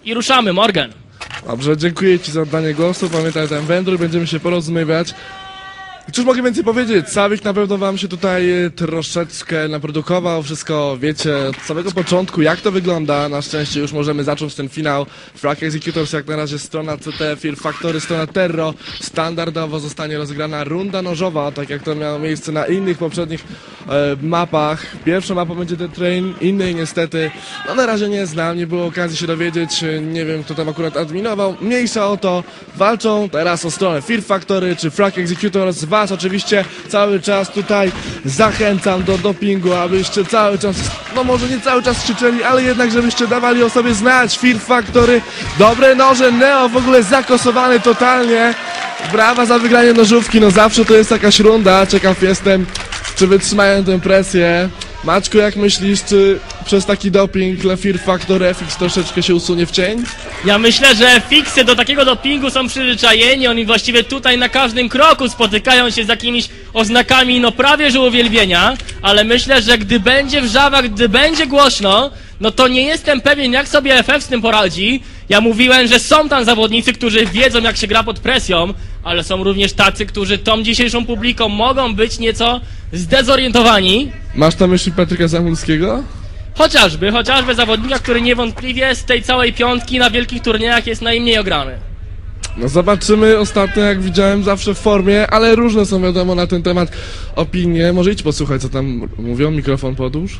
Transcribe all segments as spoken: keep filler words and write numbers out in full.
i ruszamy, Morgan. Dobrze, dziękuję Ci za oddanie głosu, pamiętaj ten wędruj, będziemy się porozumiewać. I cóż mogę więcej powiedzieć, Sawik na pewno Wam się tutaj troszeczkę naprodukował, wszystko wiecie od samego początku, jak to wygląda. Na szczęście już możemy zacząć ten finał. Frag Executors jak na razie strona C T, Fear Factory, strona Terro. Standardowo zostanie rozegrana runda nożowa, tak jak to miało miejsce na innych poprzednich e, mapach. Pierwsza mapa będzie The Train, innej niestety, no na razie nie znam, nie było okazji się dowiedzieć, nie wiem kto tam akurat adminował. Mniejsza o to, walczą teraz o stronę Fear Factory czy Frag Executors. Was oczywiście cały czas tutaj zachęcam do dopingu, abyście cały czas, no może nie cały czas krzyczeli, ale jednak żebyście dawali o sobie znać. Fear Factory, dobre noże, Neo w ogóle zakosowany totalnie. Brawa za wygranie nożówki, no zawsze to jest jakaś runda, ciekaw jestem, czy wytrzymają tę presję. Maćku, jak myślisz, czy przez taki doping dla Fear Factory F X troszeczkę się usunie w cień? Ja myślę, że Fixy do takiego dopingu są przyzwyczajeni, oni właściwie tutaj na każdym kroku spotykają się z jakimiś oznakami, no prawie że uwielbienia, ale myślę, że gdy będzie wrzawa, gdy będzie głośno, no to nie jestem pewien, jak sobie F F z tym poradzi. Ja mówiłem, że są tam zawodnicy, którzy wiedzą, jak się gra pod presją, ale są również tacy, którzy tą dzisiejszą publiką mogą być nieco zdezorientowani. Masz na myśli Patryka Zamulskiego? Chociażby, chociażby zawodnika, który niewątpliwie z tej całej piątki na wielkich turniejach jest najmniej ograny. No zobaczymy, ostatnio jak widziałem zawsze w formie, ale różne są wiadomo na ten temat opinie. Może idź posłuchaj co tam mówią, mikrofon podłóż.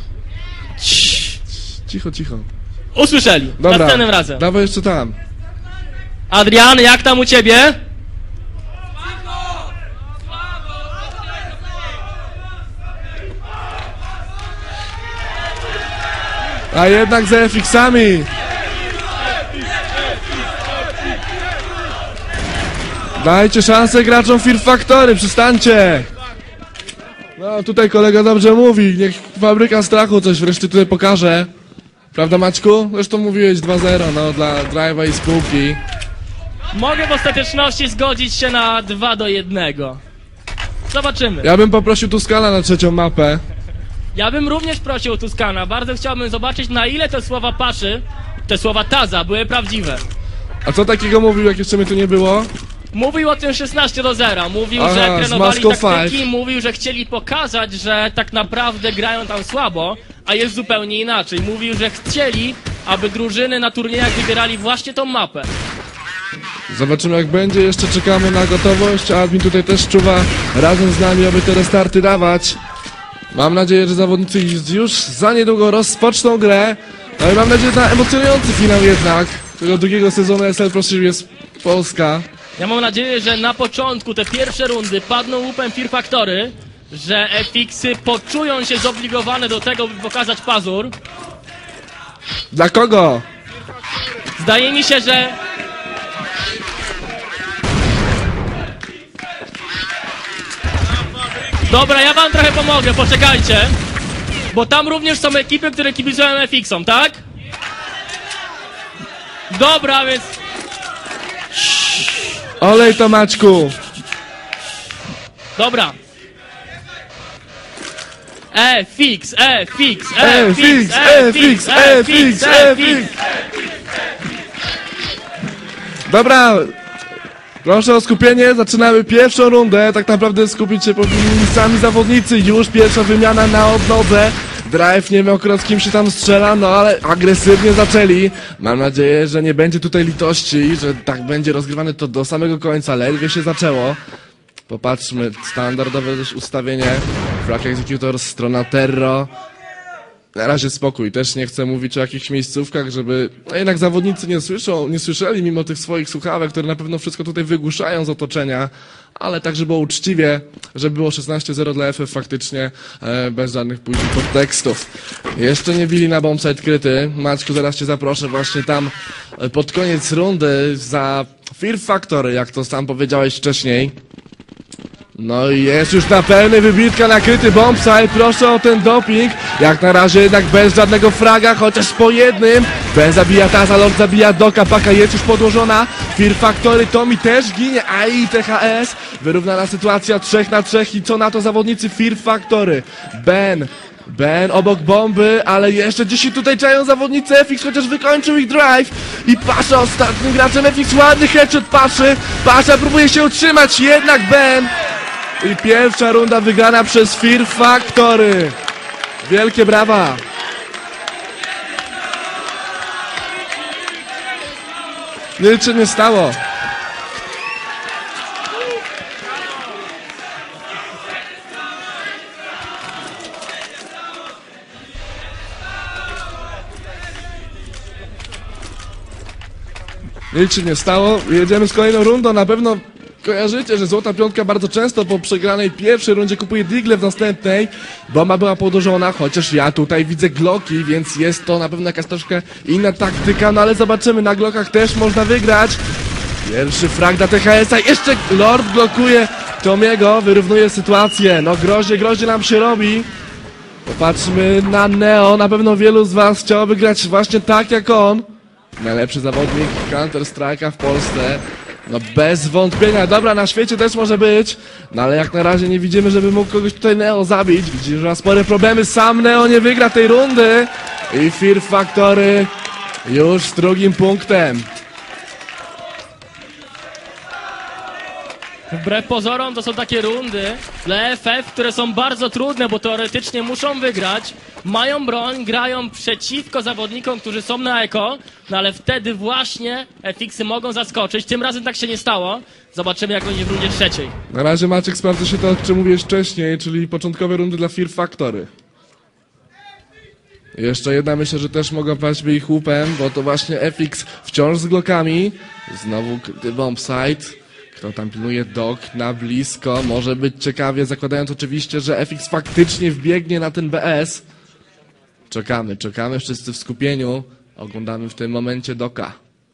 Cicho, cicho. Usłyszeli, Dobra, następnym razem. dawaj jeszcze tam. Adrian, jak tam u ciebie? A jednak za F X-ami. Dajcie szansę graczom Fear Factory, przestańcie. No tutaj kolega dobrze mówi, niech fabryka strachu coś wreszcie tutaj pokaże. Prawda Maćku? Zresztą mówiłeś dwa zero, no dla Drive'a i spółki. Mogę w ostateczności zgodzić się na dwa do jednego. Zobaczymy. Ja bym poprosił Tuskana na trzecią mapę. Ja bym również prosił Tuskana, bardzo chciałbym zobaczyć, na ile te słowa Paszy, te słowa Taza były prawdziwe. A co takiego mówił, jak jeszcze mnie tu nie było? Mówił o tym szesnaście do zera, mówił, Aha, że trenowali z Moscow taktyki, Five. mówił, że chcieli pokazać, że tak naprawdę grają tam słabo, a jest zupełnie inaczej. Mówił, że chcieli, aby drużyny na turniejach wybierali właśnie tą mapę. Zobaczymy jak będzie, jeszcze czekamy na gotowość, a admin tutaj też czuwa razem z nami, aby te restarty dawać. Mam nadzieję, że zawodnicy już za niedługo rozpoczną grę. No i mam nadzieję na emocjonujący finał jednak tego drugiego sezonu S L Pro Series Polska. Ja mam nadzieję, że na początku te pierwsze rundy padną łupem Fear Factory, że F X-y poczują się zobligowane do tego, by pokazać pazur. Dla kogo? Zdaje mi się, że... Dobra, ja wam trochę pomogę, poczekajcie. Bo tam również są ekipy, które kibicują F X-om, tak? Dobra, więc... Olej to Maćku. Dobra. F X, F X, F X, F X, F X, F X. Dobra. Proszę o skupienie, zaczynamy pierwszą rundę. Tak naprawdę skupić się powinni sami zawodnicy. Już pierwsza wymiana na odnodze. Drive nie wiem akurat z kim się tam strzela, no ale agresywnie zaczęli. Mam nadzieję, że nie będzie tutaj litości, że tak będzie rozgrywane to do samego końca. Ledwie się zaczęło. Popatrzmy, standardowe też ustawienie. Frag Executors, strona Terro. Na razie spokój, też nie chcę mówić o jakichś miejscówkach, żeby no jednak zawodnicy nie słyszą, nie słyszeli mimo tych swoich słuchawek, które na pewno wszystko tutaj wygłuszają z otoczenia, ale tak, żeby było uczciwie, żeby było szesnaście zero dla F F faktycznie, e, bez żadnych późnych podtekstów. Jeszcze nie bili na bombsite kryty. Maćku, zaraz cię zaproszę właśnie tam e, pod koniec rundy za Fear Factory, jak to sam powiedziałeś wcześniej. No i jest już na pełnej wybitka nakryty bombsite, proszę o ten doping. Jak na razie jednak bez żadnego fraga, chociaż po jednym. Ben zabija Taza, Lord zabija Doka, paka jest już podłożona. Fear Factory, Tommy też ginie, a i T H S. Wyrównana sytuacja trzech na trzech i co na to zawodnicy Fear Factory. Ben Ben obok bomby, ale jeszcze dzisiaj tutaj czają zawodnicy F X, chociaż wykończył ich drive. I Pasza ostatnim graczem F X, ładny headshot Paszy. Pasza próbuje się utrzymać, jednak Ben. I pierwsza runda wygrana przez Fear Factory. Wielkie brawa. Nic się nie stało. Nic się nie stało. Jedziemy z kolejną rundą. Na pewno kojarzycie, że Złota Piątka bardzo często po przegranej pierwszej rundzie kupuje digle w następnej. Bomba była podłożona, chociaż ja tutaj widzę Glocki, więc jest to na pewno jakaś troszkę inna taktyka, no ale zobaczymy, na Glockach też można wygrać. Pierwszy frag dla T H S-a, jeszcze Lord blokuje Tomiego, wyrównuje sytuację. No groźnie, groźnie nam się robi. Popatrzmy na Neo, na pewno wielu z was chciałoby grać właśnie tak jak on. Najlepszy zawodnik Counter-Strike'a w Polsce. No bez wątpienia, dobra, na świecie też może być. No ale jak na razie nie widzimy, żeby mógł kogoś tutaj Neo zabić. Widzimy, że ma spore problemy, sam Neo nie wygra tej rundy. I Fear Factory już z drugim punktem. Wbrew pozorom to są takie rundy dla F F, które są bardzo trudne, bo teoretycznie muszą wygrać. Mają broń, grają przeciwko zawodnikom, którzy są na eko, no ale wtedy właśnie F X-y mogą zaskoczyć. Tym razem tak się nie stało. Zobaczymy, jak będzie w rundzie trzeciej. Na razie Maciek sprawdza się to, o czym mówiłeś wcześniej, czyli początkowe rundy dla Fear Factory. Jeszcze jedna, myślę, że też mogą paść by ich łupem, bo to właśnie F X wciąż z Glockami. Znowu bombsite. Kto tam pilnuje Dog na blisko, może być ciekawie, zakładając oczywiście, że F X faktycznie wbiegnie na ten B S. Czekamy, czekamy, wszyscy w skupieniu. Oglądamy w tym momencie Doka.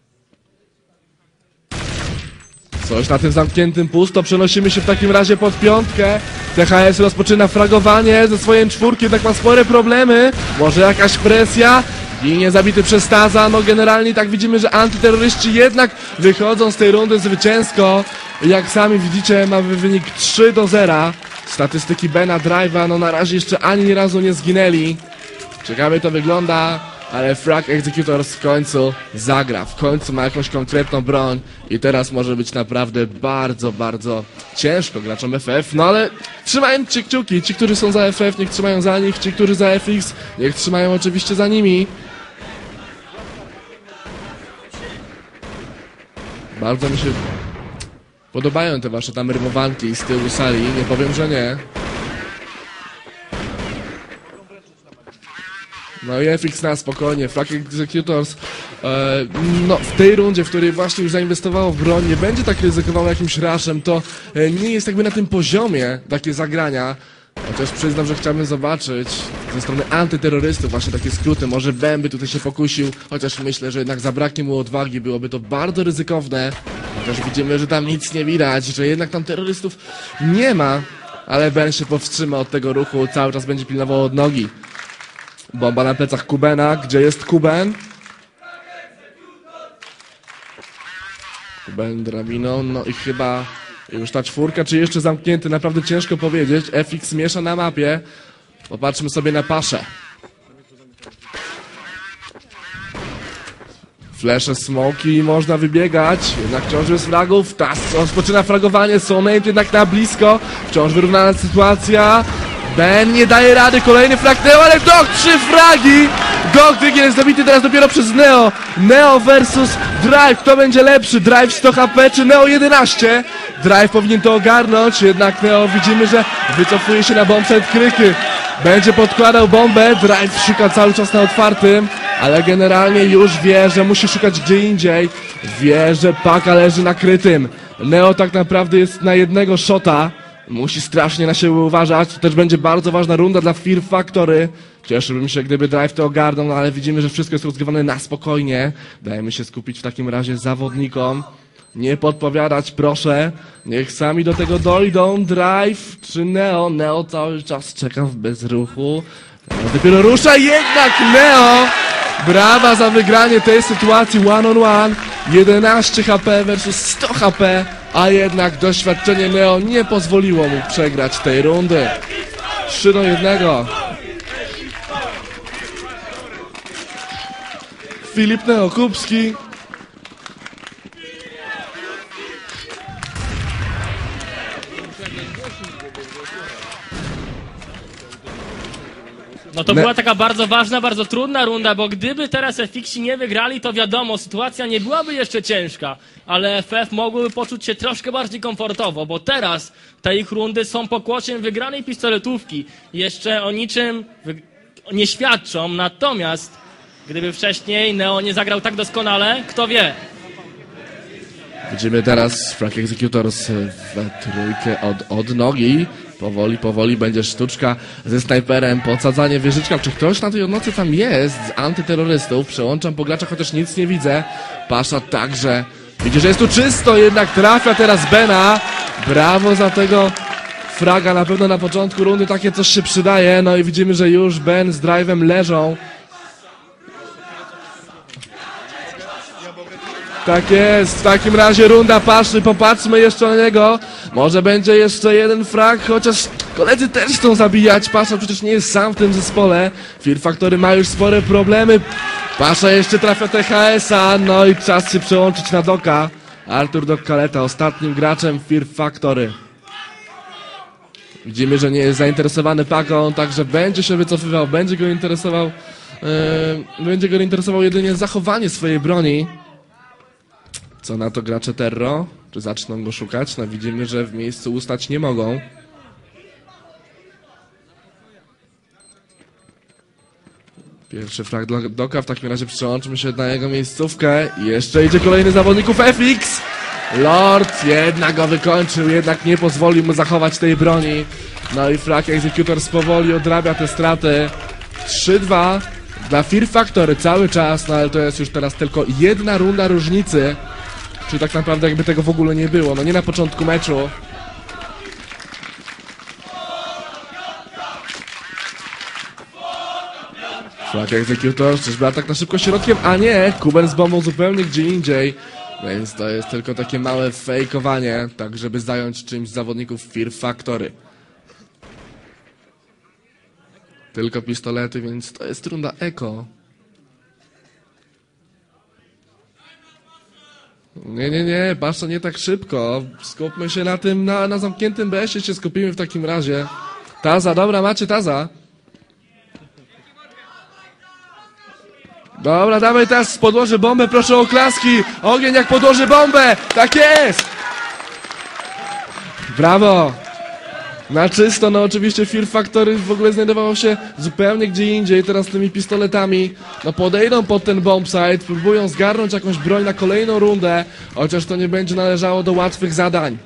Coś na tym zamkniętym pusto, przenosimy się w takim razie pod piątkę. T H S rozpoczyna fragowanie ze swojej czwórki, tak ma spore problemy. Może jakaś presja? Ginie zabity przez Taza, no generalnie tak widzimy, że antyterroryści jednak wychodzą z tej rundy zwycięsko. Jak sami widzicie, mamy wynik trzy do zera. Statystyki Bena Drive'a, no na razie jeszcze ani razu nie zginęli. Ciekawie to wygląda, ale Frag Executors w końcu zagra, w końcu ma jakąś konkretną broń i teraz może być naprawdę bardzo, bardzo ciężko graczom F F, no ale trzymają ci kciuki, ci, którzy są za F F, niech trzymają za nich, ci, którzy za F X, niech trzymają oczywiście za nimi. Bardzo mi się podobają te wasze tam rymowanki z tyłu sali, nie powiem, że nie. No i F X na spokojnie, Frag Executors e, no w tej rundzie, w której właśnie już zainwestowało w broń, nie będzie tak ryzykowało jakimś rushem, to e, nie jest jakby na tym poziomie takie zagrania. Chociaż przyznam, że chciałbym zobaczyć ze strony antyterrorystów właśnie takie skróty, może Bemby tutaj się pokusił, chociaż myślę, że jednak zabraknie mu odwagi, byłoby to bardzo ryzykowne. Chociaż widzimy, że tam nic nie widać, że jednak tam terrorystów nie ma, ale Ben się powstrzyma od tego ruchu, cały czas będzie pilnował od nogi. Bomba na plecach Kubena, gdzie jest Kuben? Kuben drabiną, no i chyba już ta czwórka, czy jeszcze zamknięty, naprawdę ciężko powiedzieć. F X miesza na mapie. Popatrzmy sobie na Paszę. Flesze, smoki, można wybiegać, jednak wciąż jest fragów. Tas rozpoczyna fragowanie, Sonate jednak na blisko. Wciąż wyrównana sytuacja. Ben nie daje rady, kolejny frag Neo, ale Dog, trzy fragi! Dog Dygiel jest zabity teraz dopiero przez Neo. Neo versus Drive, kto będzie lepszy? Drive sto H P czy Neo jedenaście? Drive powinien to ogarnąć, jednak Neo widzimy, że wycofuje się na bombsite kryky. Będzie podkładał bombę, Drive szuka cały czas na otwartym, ale generalnie już wie, że musi szukać gdzie indziej. Wie, że paka leży na krytym. Neo tak naprawdę jest na jednego shota. Musi strasznie na siebie uważać. To też będzie bardzo ważna runda dla Fear Factory. Cieszyłbym się, gdyby Drive to ogarnął, no ale widzimy, że wszystko jest rozgrywane na spokojnie. Dajmy się skupić w takim razie zawodnikom. Nie podpowiadać, proszę. Niech sami do tego dojdą. Drive czy Neo? Neo cały czas czeka w bezruchu. Neo dopiero rusza, jednak Neo! Brawa za wygranie tej sytuacji one on one. jedenaście H P versus sto H P. A jednak doświadczenie Neo nie pozwoliło mu przegrać tej rundy. trzy do jednego. Filip Neokupski. No to Ne- była taka bardzo ważna, bardzo trudna runda, bo gdyby teraz F X nie wygrali, to wiadomo, sytuacja nie byłaby jeszcze ciężka, ale F F mogłyby poczuć się troszkę bardziej komfortowo, bo teraz te ich rundy są pokłosiem wygranej pistoletówki. Jeszcze o niczym wy- nie świadczą, natomiast gdyby wcześniej Neo nie zagrał tak doskonale, kto wie. Widzimy teraz Frag Executors w trójkę od, od nogi. Powoli, powoli będzie sztuczka ze snajperem, podsadzanie wieżyczka. Czy ktoś na tej odnocy tam jest z antyterrorystów? Przełączam po graczach, chociaż nic nie widzę. Pasza także. Widzi, że jest tu czysto, jednak trafia teraz Bena. Brawo za tego fraga, na pewno na początku rundy takie coś się przydaje. No i widzimy, że już Ben z drive'em leżą. Tak jest, w takim razie runda Paszy, popatrzmy jeszcze na niego. Może będzie jeszcze jeden frag, chociaż koledzy też chcą zabijać. Pasza przecież nie jest sam w tym zespole. Fear Factory ma już spore problemy. Pasza jeszcze trafia T H S-a, no i czas się przełączyć na Doka. Artur Dok-Kaleta, ostatnim graczem Fear Factory. Widzimy, że nie jest zainteresowany paką, także będzie się wycofywał, będzie go interesował, yy, będzie go interesował jedynie zachowanie swojej broni. Co na to gracze Terro? Czy zaczną go szukać? No widzimy, że w miejscu ustać nie mogą. Pierwszy frag dla Doka, w takim razie przełączmy się na jego miejscówkę. I jeszcze idzie kolejny zawodników F X. Lord jednak go wykończył, jednak nie pozwolił mu zachować tej broni. No i Frag Executors powoli odrabia te straty. trzy dwa dla Fear Factory cały czas, no ale to jest już teraz tylko jedna runda różnicy. Czyli tak naprawdę jakby tego w ogóle nie było, no nie na początku meczu. Frag Executors, czyżby atak na szybko środkiem? A nie, Kuben z bombą zupełnie gdzie indziej. Więc to jest tylko takie małe fejkowanie, tak żeby zająć czymś zawodników Fear Factory. Tylko pistolety, więc to jest runda eko. Nie, nie, nie, Pasza nie tak szybko. Skupmy się na tym, na, na zamkniętym B S-ie się skupimy w takim razie. Taza, dobra, macie Taza. Dobra, dawaj teraz podłoży bombę, proszę o oklaski. Ogień jak podłoży bombę, tak jest! Brawo! Na czysto, no oczywiście Fear Factory w ogóle znajdowało się zupełnie gdzie indziej, teraz tymi pistoletami, no podejdą pod ten bombsite, próbują zgarnąć jakąś broń na kolejną rundę, chociaż to nie będzie należało do łatwych zadań.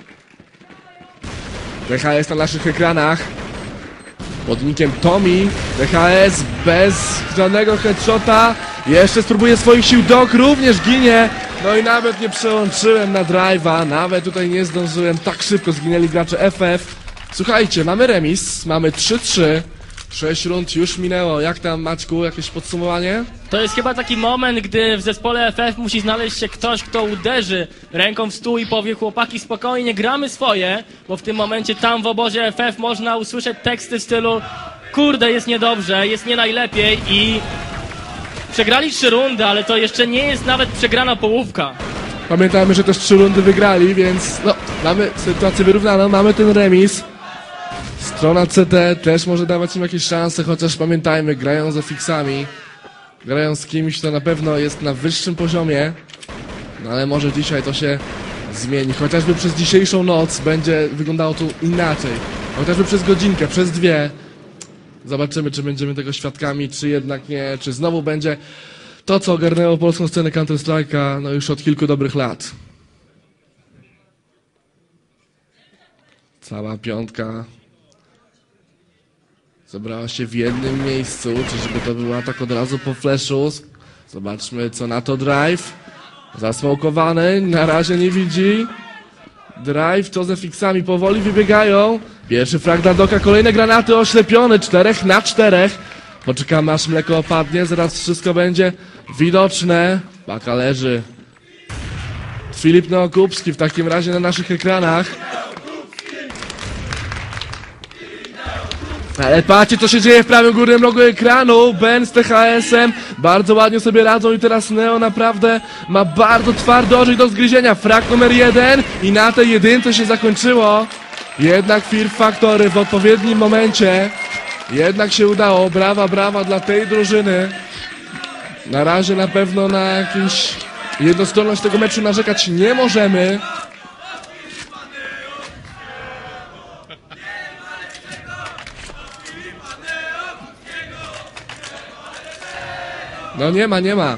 T H S na naszych ekranach, pod nickiem Tommy, T H S bez żadnego headshota, jeszcze spróbuje swoich sił, Dok również ginie, no i nawet nie przełączyłem na drive'a, nawet tutaj nie zdążyłem, tak szybko zginęli gracze F F. Słuchajcie, mamy remis, mamy trzy trzy, sześć rund już minęło. Jak tam, Maćku, jakieś podsumowanie? To jest chyba taki moment, gdy w zespole F F musi znaleźć się ktoś, kto uderzy ręką w stół i powie: chłopaki, spokojnie, gramy swoje, bo w tym momencie tam w obozie F F można usłyszeć teksty w stylu: kurde, jest niedobrze, jest nie najlepiej i przegrali trzy rundy, ale to jeszcze nie jest nawet przegrana połówka. Pamiętajmy, że też trzy rundy wygrali, więc no, mamy sytuację wyrównaną, mamy ten remis. Strona C T też może dawać im jakieś szanse, chociaż pamiętajmy, grają z F X-ami. Grają z kimś, kto na pewno jest na wyższym poziomie. No ale może dzisiaj to się zmieni. Chociażby przez dzisiejszą noc będzie wyglądało tu inaczej. Chociażby przez godzinkę, przez dwie. Zobaczymy, czy będziemy tego świadkami, czy jednak nie. Czy znowu będzie to, co ogarnęło polską scenę Counter-Strike'a no już od kilku dobrych lat. Cała piątka zebrała się w jednym miejscu. Czyżby to był atak od razu po flashu? Zobaczmy, co na to drive. Zasmokowany, na razie nie widzi. Drive, co z F X-ami powoli wybiegają. Pierwszy frag dla Doka, kolejne granaty oślepione, czterech na czterech. Poczekamy, aż mleko opadnie, zaraz wszystko będzie widoczne. Paka leży. Filip Neokupski w takim razie na naszych ekranach. Ale patrzcie, co się dzieje w prawym górnym rogu ekranu. Ben z T H S-em bardzo ładnie sobie radzą i teraz Neo naprawdę ma bardzo twardy orzech do zgryzienia. Frag numer jeden i na tej jedynce się zakończyło. Jednak Fear Factory w odpowiednim momencie. Jednak się udało. Brawa, brawa dla tej drużyny. Na razie na pewno na jakąś jednostronność tego meczu narzekać nie możemy. No nie ma, nie ma.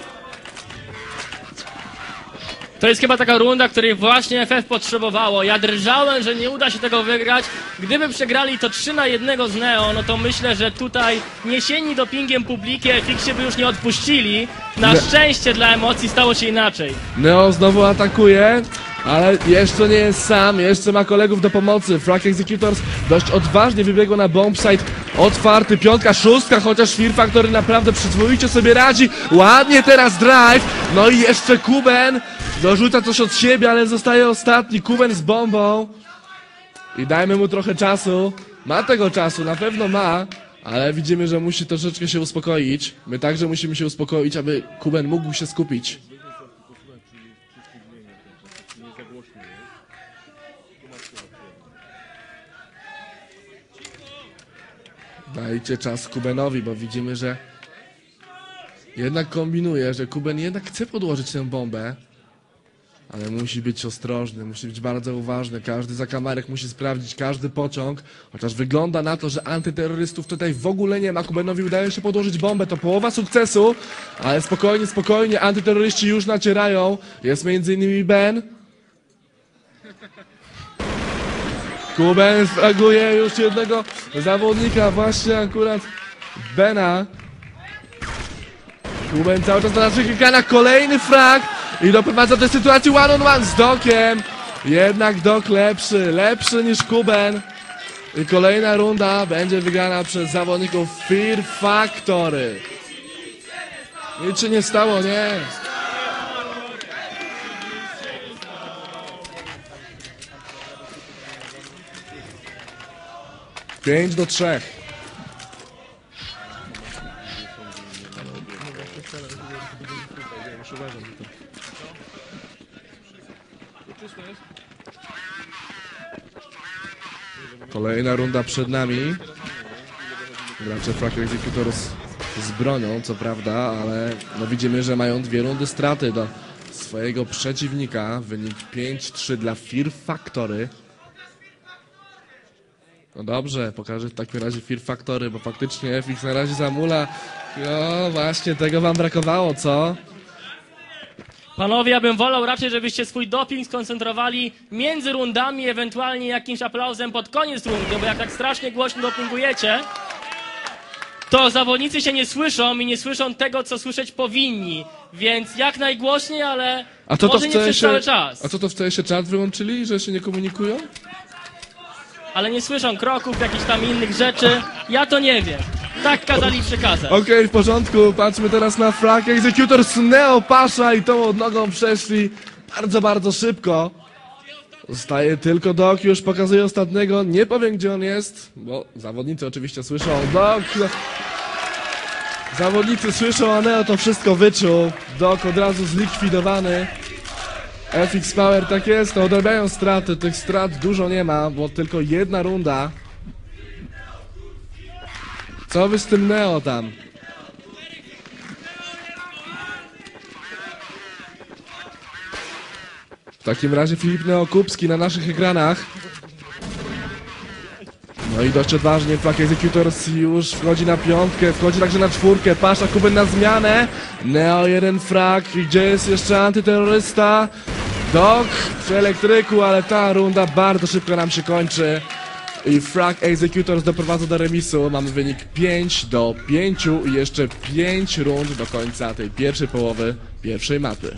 To jest chyba taka runda, której właśnie F F potrzebowało. Ja drżałem, że nie uda się tego wygrać. Gdyby przegrali to trzy na jednego z Neo, no to myślę, że tutaj niesieni dopingiem publiki F X by już nie odpuścili. Na Ne- szczęście dla emocji stało się inaczej. Neo znowu atakuje, ale jeszcze nie jest sam, jeszcze ma kolegów do pomocy. Frag Executors dość odważnie wybiegło na bombsite. Otwarty, piątka, szóstka, chociaż Fear Factory naprawdę przyzwoicie sobie radzi. Ładnie teraz drive, no i jeszcze Kuben dorzuca coś od siebie, ale zostaje ostatni. Kuben z bombą. I dajmy mu trochę czasu. Ma tego czasu, na pewno ma, ale widzimy, że musi troszeczkę się uspokoić. My także musimy się uspokoić, aby Kuben mógł się skupić. Dajcie czas Kubenowi, bo widzimy, że jednak kombinuje, że Kuben jednak chce podłożyć tę bombę, ale musi być ostrożny, musi być bardzo uważny. Każdy zakamarek musi sprawdzić, każdy pociąg, chociaż wygląda na to, że antyterrorystów tutaj w ogóle nie ma. Kubenowi udaje się podłożyć bombę, to połowa sukcesu, ale spokojnie, spokojnie, antyterroryści już nacierają. Jest między innymi Ben. Kuben fraguje już jednego zawodnika, właśnie akurat Bena. Kuben cały czas na naszych ekranach, kolejny frag i doprowadza do sytuacji one on one z Dokiem. Jednak Dok lepszy, lepszy niż Kuben. I kolejna runda będzie wygrana przez zawodników Fear Factory. Nic się nie stało, nie? pięć do trzech. Kolejna runda przed nami. Gracze Frag Executors z bronią, co prawda, ale no widzimy, że mają dwie rundy straty do swojego przeciwnika. Wynik pięć trzy dla Fear Factory. No dobrze, pokażę w takim razie Fear Factory, bo faktycznie F X na razie zamula. No właśnie, tego wam brakowało, co? Panowie, ja bym wolał raczej, żebyście swój doping skoncentrowali między rundami, ewentualnie jakimś aplauzem pod koniec rundy, bo jak tak strasznie głośno dopingujecie, to zawodnicy się nie słyszą i nie słyszą tego, co słyszeć powinni. Więc jak najgłośniej, ale A co to może w nie przez cały się, czas. a co to w się czat wyłączyli, że się nie komunikują? Ale nie słyszą kroków, jakichś tam innych rzeczy. Ja to nie wiem. Tak kazali przekazać. Okej, w porządku, patrzmy teraz na Frag Executors, Neo Pasha i tą odnogą przeszli bardzo, bardzo szybko. Zostaje tylko Dok, już pokazuje ostatniego, nie powiem gdzie on jest, bo zawodnicy oczywiście słyszą. Dok, zawodnicy słyszą, a Neo to wszystko wyczuł. Dok od razu zlikwidowany. F X Power, tak jest, to odrabiają straty, tych strat dużo nie ma, bo tylko jedna runda. Co wy z tym Neo tam? W takim razie Filip Neokupski na naszych ekranach. No i dość odważnie Frag Executors już wchodzi na piątkę, wchodzi także na czwórkę. Pasha, Kuben na zmianę. Neo jeden frag, gdzie jest jeszcze antyterrorysta? Dok przy elektryku, ale ta runda bardzo szybko nam się kończy. I Frag Executors doprowadza do remisu. Mamy wynik pięć do pięciu i jeszcze pięć rund do końca tej pierwszej połowy pierwszej mapy.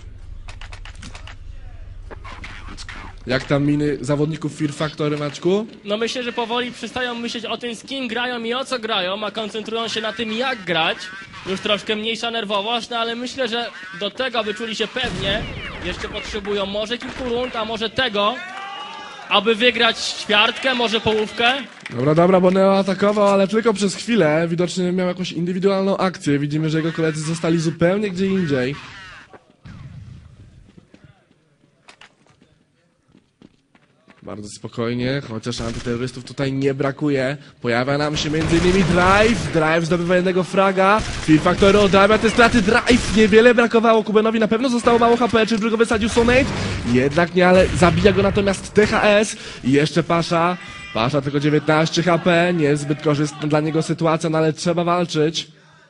Jak tam miny zawodników Fear Factory, Maćku? No myślę, że powoli przestają myśleć o tym, z kim grają i o co grają, a koncentrują się na tym, jak grać. Już troszkę mniejsza nerwowość, no ale myślę, że do tego, aby czuli się pewnie, jeszcze potrzebują może kilku rund, a może tego, aby wygrać ćwiartkę, może połówkę. Dobra, dobra, bo Neo atakował, ale tylko przez chwilę. Widocznie miał jakąś indywidualną akcję. Widzimy, że jego koledzy zostali zupełnie gdzie indziej. Bardzo spokojnie, chociaż antyterrorystów tutaj nie brakuje. Pojawia nam się między innymi Drive. Drive zdobywa jednego fraga. Fear Factory odrabia te straty. Drive niewiele brakowało. Kubenowi na pewno zostało mało H P. Czy go wysadził Sonate? Jednak nie, ale zabija go natomiast T H S. I jeszcze Pasza. Pasza tylko dziewiętnaście H P. Niezbyt korzystna dla niego sytuacja, no ale trzeba walczyć.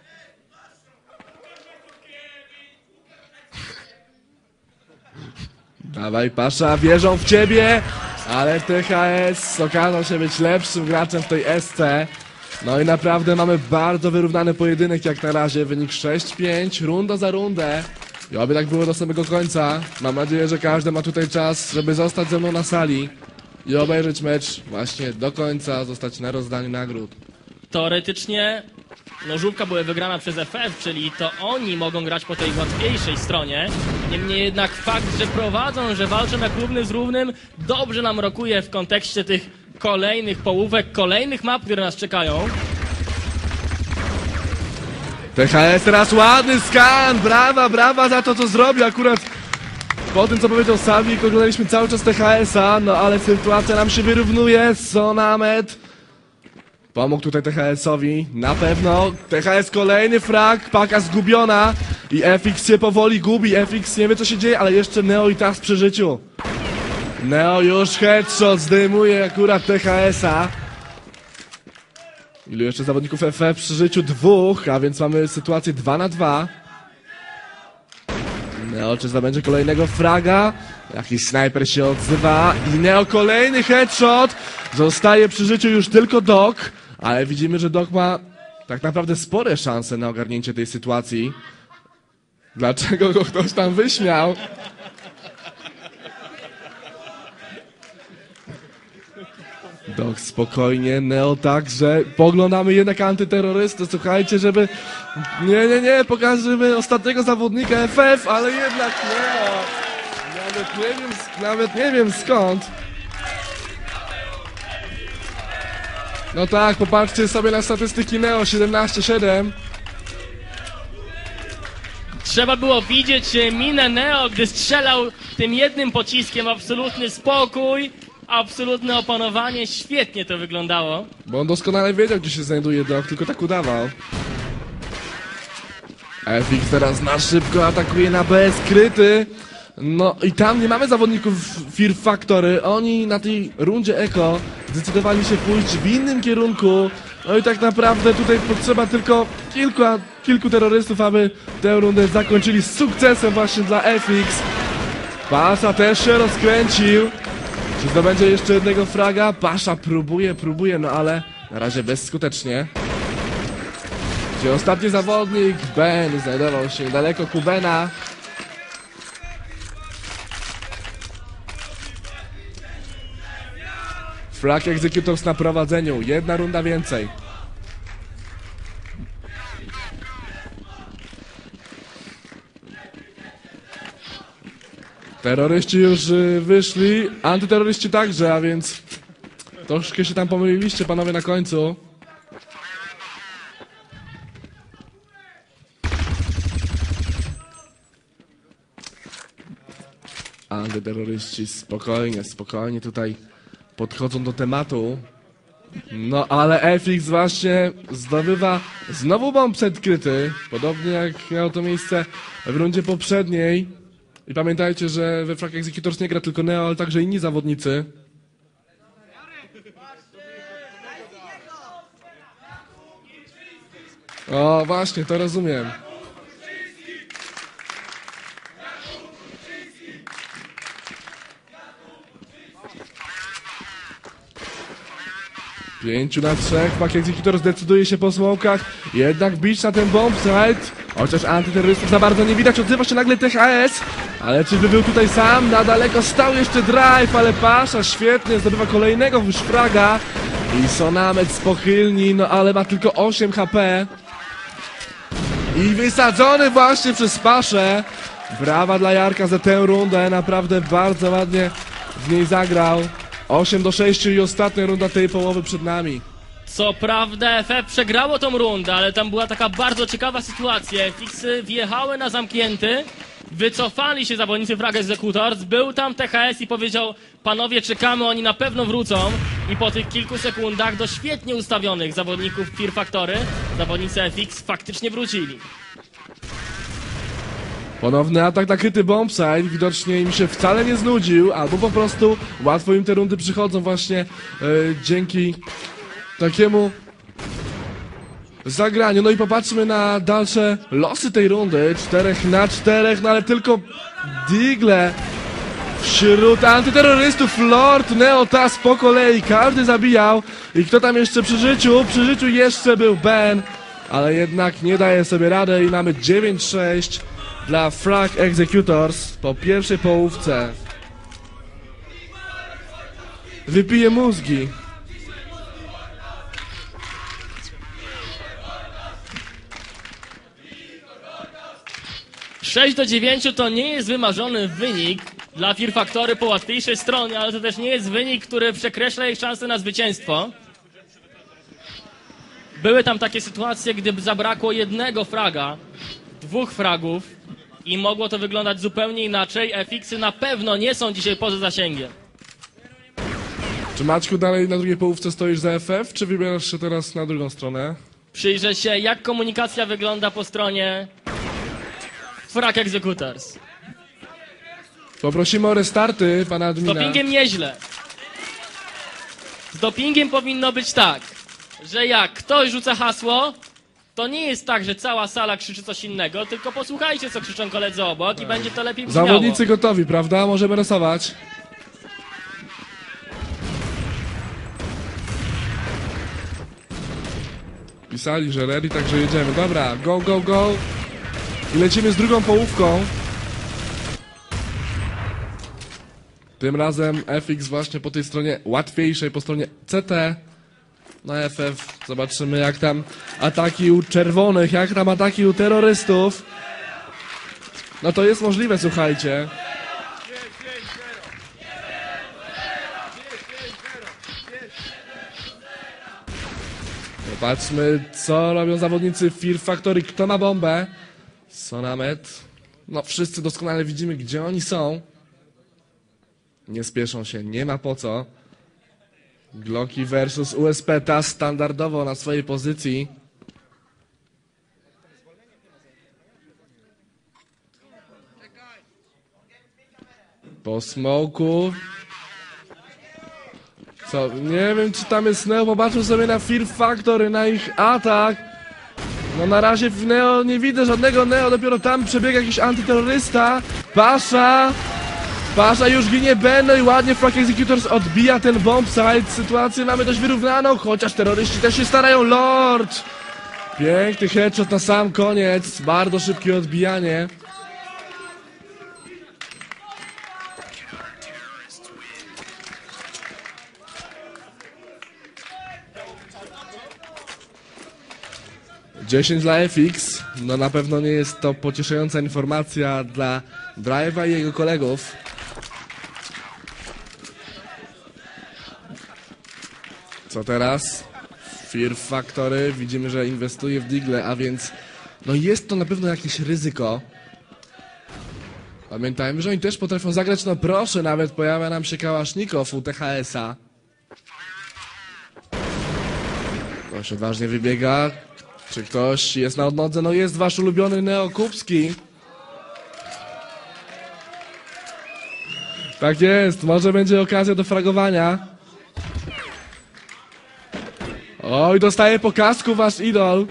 Dawaj Pasza, wierzą w ciebie. Ale T H S okazał się być lepszym graczem w tej S C. No i naprawdę mamy bardzo wyrównany pojedynek jak na razie. Wynik sześć pięć, runda za rundę. I oby tak było do samego końca. Mam nadzieję, że każdy ma tutaj czas, żeby zostać ze mną na sali i obejrzeć mecz właśnie do końca, zostać na rozdaniu nagród. Teoretycznie nożówka była wygrana przez F F, czyli to oni mogą grać po tej łatwiejszej stronie. Niemniej jednak fakt, że prowadzą, że walczą jak równy z równym, dobrze nam rokuje w kontekście tych kolejnych połówek, kolejnych map, które nas czekają. T H S teraz ładny skan, brawa, brawa za to co zrobił akurat. Po tym co powiedział Sawik, oglądaliśmy cały czas T H S a, no ale sytuacja nam się wyrównuje. Sonamet pomógł tutaj T H S owi, na pewno. T H S kolejny frag, paka zgubiona i F X się powoli gubi. F X nie wie co się dzieje, ale jeszcze Neo i tak przy życiu. Neo już headshot zdejmuje akurat T H S a. Ilu jeszcze zawodników F F przy życiu? Dwóch, a więc mamy sytuację dwa na dwa. Neo czy zdobędzie kolejnego fraga? Jakiś snajper się odzywa i Neo kolejny headshot. Zostaje przy życiu już tylko Doc, ale widzimy, że Doc ma tak naprawdę spore szanse na ogarnięcie tej sytuacji. Dlaczego go ktoś tam wyśmiał? Doc spokojnie, Neo także. Poglądamy jednak antyterrorystę, słuchajcie, żeby... Nie, nie, nie, pokażemy ostatniego zawodnika F F, ale jednak Neo. Nawet nie wiem, nawet nie wiem skąd. No tak, popatrzcie sobie na statystyki Neo, siedemnaście siedem. Trzeba było widzieć minę Neo, gdy strzelał tym jednym pociskiem, absolutny spokój. Absolutne opanowanie, świetnie to wyglądało. Bo on doskonale wiedział, gdzie się znajduje Doc, tylko tak udawał. F X teraz na szybko atakuje na B, skryty. No i tam nie mamy zawodników Fear Factory. Oni na tej rundzie Eko zdecydowali się pójść w innym kierunku. No i tak naprawdę tutaj potrzeba tylko kilku, kilku terrorystów, aby tę rundę zakończyli z sukcesem właśnie dla F X. Pasza też się rozkręcił. Czy zdobędzie jeszcze jednego fraga? Pasza próbuje, próbuje, no ale na razie bezskutecznie. Gdzie ostatni zawodnik, Ben, znajdował się daleko Kubena. Frag Executors na prowadzeniu, jedna runda więcej. Terroryści już y, wyszli, antyterroryści także, a więc troszkę się tam pomyliliście panowie na końcu. Antyterroryści spokojnie, spokojnie tutaj podchodzą do tematu. No ale F X właśnie zdobywa znowu bomb przedkryty, podobnie jak miało to miejsce w rundzie poprzedniej. I pamiętajcie, że we Frag Executors nie gra tylko Neo, ale także inni zawodnicy. O, właśnie, to rozumiem. Pięciu na trzech, Frag Executor zdecyduje się po smokach, jednak bić na ten bomb site. Chociaż antyterrorystów za bardzo nie widać, odzywa się nagle T H S. Ale czy by był tutaj sam? Na daleko stał jeszcze Drive, ale Pasza świetnie zdobywa kolejnego już fraga. I Sonamet z pochylni, no ale ma tylko osiem H P. I wysadzony właśnie przez Paszę. Brawa dla Jarka za tę rundę, naprawdę bardzo ładnie w niej zagrał. osiem do sześciu i ostatnia runda tej połowy przed nami. Co prawda F F przegrało tą rundę, ale tam była taka bardzo ciekawa sytuacja. F X-y wjechały na zamknięty, wycofali się zawodnicy Frag Executors, był tam T H S i powiedział: panowie, czekamy, oni na pewno wrócą. I po tych kilku sekundach do świetnie ustawionych zawodników Fear Factory zawodnicy F X faktycznie wrócili. Ponowny atak na kryty bombsite, widocznie im się wcale nie znudził, albo po prostu łatwo im te rundy przychodzą właśnie e, dzięki takiemu zagraniu. No i popatrzmy na dalsze losy tej rundy. Czterech na czterech, no ale tylko Digle wśród antyterrorystów. Lord, Neotas po kolei, każdy zabijał. I kto tam jeszcze przy życiu? Przy życiu jeszcze był Ben, ale jednak nie daje sobie rady i mamy dziewięć sześć dla Frag Executors po pierwszej połówce. Wypije mózgi. sześć do dziewięciu to nie jest wymarzony wynik dla Fear Factory po łatwiejszej stronie, ale to też nie jest wynik, który przekreśla ich szanse na zwycięstwo. Były tam takie sytuacje, gdy zabrakło jednego fraga, dwóch fragów i mogło to wyglądać zupełnie inaczej. F X-y na pewno nie są dzisiaj poza zasięgiem. Czy Maćku dalej na drugiej połówce stoisz za F F, czy wybierasz się teraz na drugą stronę? Przyjrzę się, jak komunikacja wygląda po stronie Frag Executors. Poprosimy o restarty pana Z admina. dopingiem nieźle. Z dopingiem powinno być tak, że jak ktoś rzuca hasło, to nie jest tak, że cała sala krzyczy coś innego, tylko posłuchajcie, co krzyczą koledzy obok i będzie to lepiej brzmiało. Zawodnicy gotowi, prawda? Możemy rysować. Pisali, że ready, także jedziemy. Dobra, go, go, go. I lecimy z drugą połówką. Tym razem F X właśnie po tej stronie łatwiejszej, po stronie C T. Na F F zobaczymy, jak tam ataki u czerwonych, jak tam ataki u terrorystów. No to jest możliwe, słuchajcie. Zobaczmy, co robią zawodnicy Fear Factory. Kto ma bombę? Sonamet. No wszyscy doskonale widzimy, gdzie oni są. Nie spieszą się, nie ma po co. Glocki versus U S P, ta standardowo na swojej pozycji. Po smoku. Co? Nie wiem, czy tam jest Neo. Popatrzył sobie na Fear Factory, na ich atak. No na razie w Neo nie widzę żadnego Neo. Dopiero tam przebiega jakiś antyterrorysta. Pasza. Pasza już ginie Ben, no i ładnie Frag Executors odbija ten bombsite. Sytuację mamy dość wyrównaną, chociaż terroryści też się starają. Lord! Piękny headshot na sam koniec. Bardzo szybkie odbijanie. dziesięć dla F X. No na pewno nie jest to pocieszająca informacja dla Drive'a i jego kolegów. Co teraz? Fear Factory. Widzimy, że inwestuje w Digle, a więc no jest to na pewno jakieś ryzyko. Pamiętajmy, że oni też potrafią zagrać. No proszę, nawet pojawia nam się Kałasznikow u T H S-a. Ktoś odważnie wybiega. Czy ktoś jest na odnodze? No jest wasz ulubiony Neo Kupski. Tak jest, może będzie okazja do fragowania. Oj, dostaje po kasku wasz idol.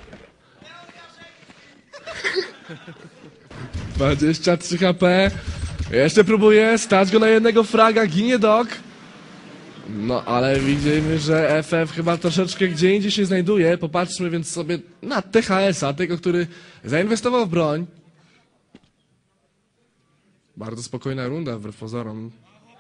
dwadzieścia trzy H P. Jeszcze próbuje stać go na jednego fraga, ginie Dog. No, ale widzimy, że F F chyba troszeczkę gdzie indziej się znajduje. Popatrzmy więc sobie na T H S-a, tego, który zainwestował w broń. Bardzo spokojna runda, wbrew pozorom.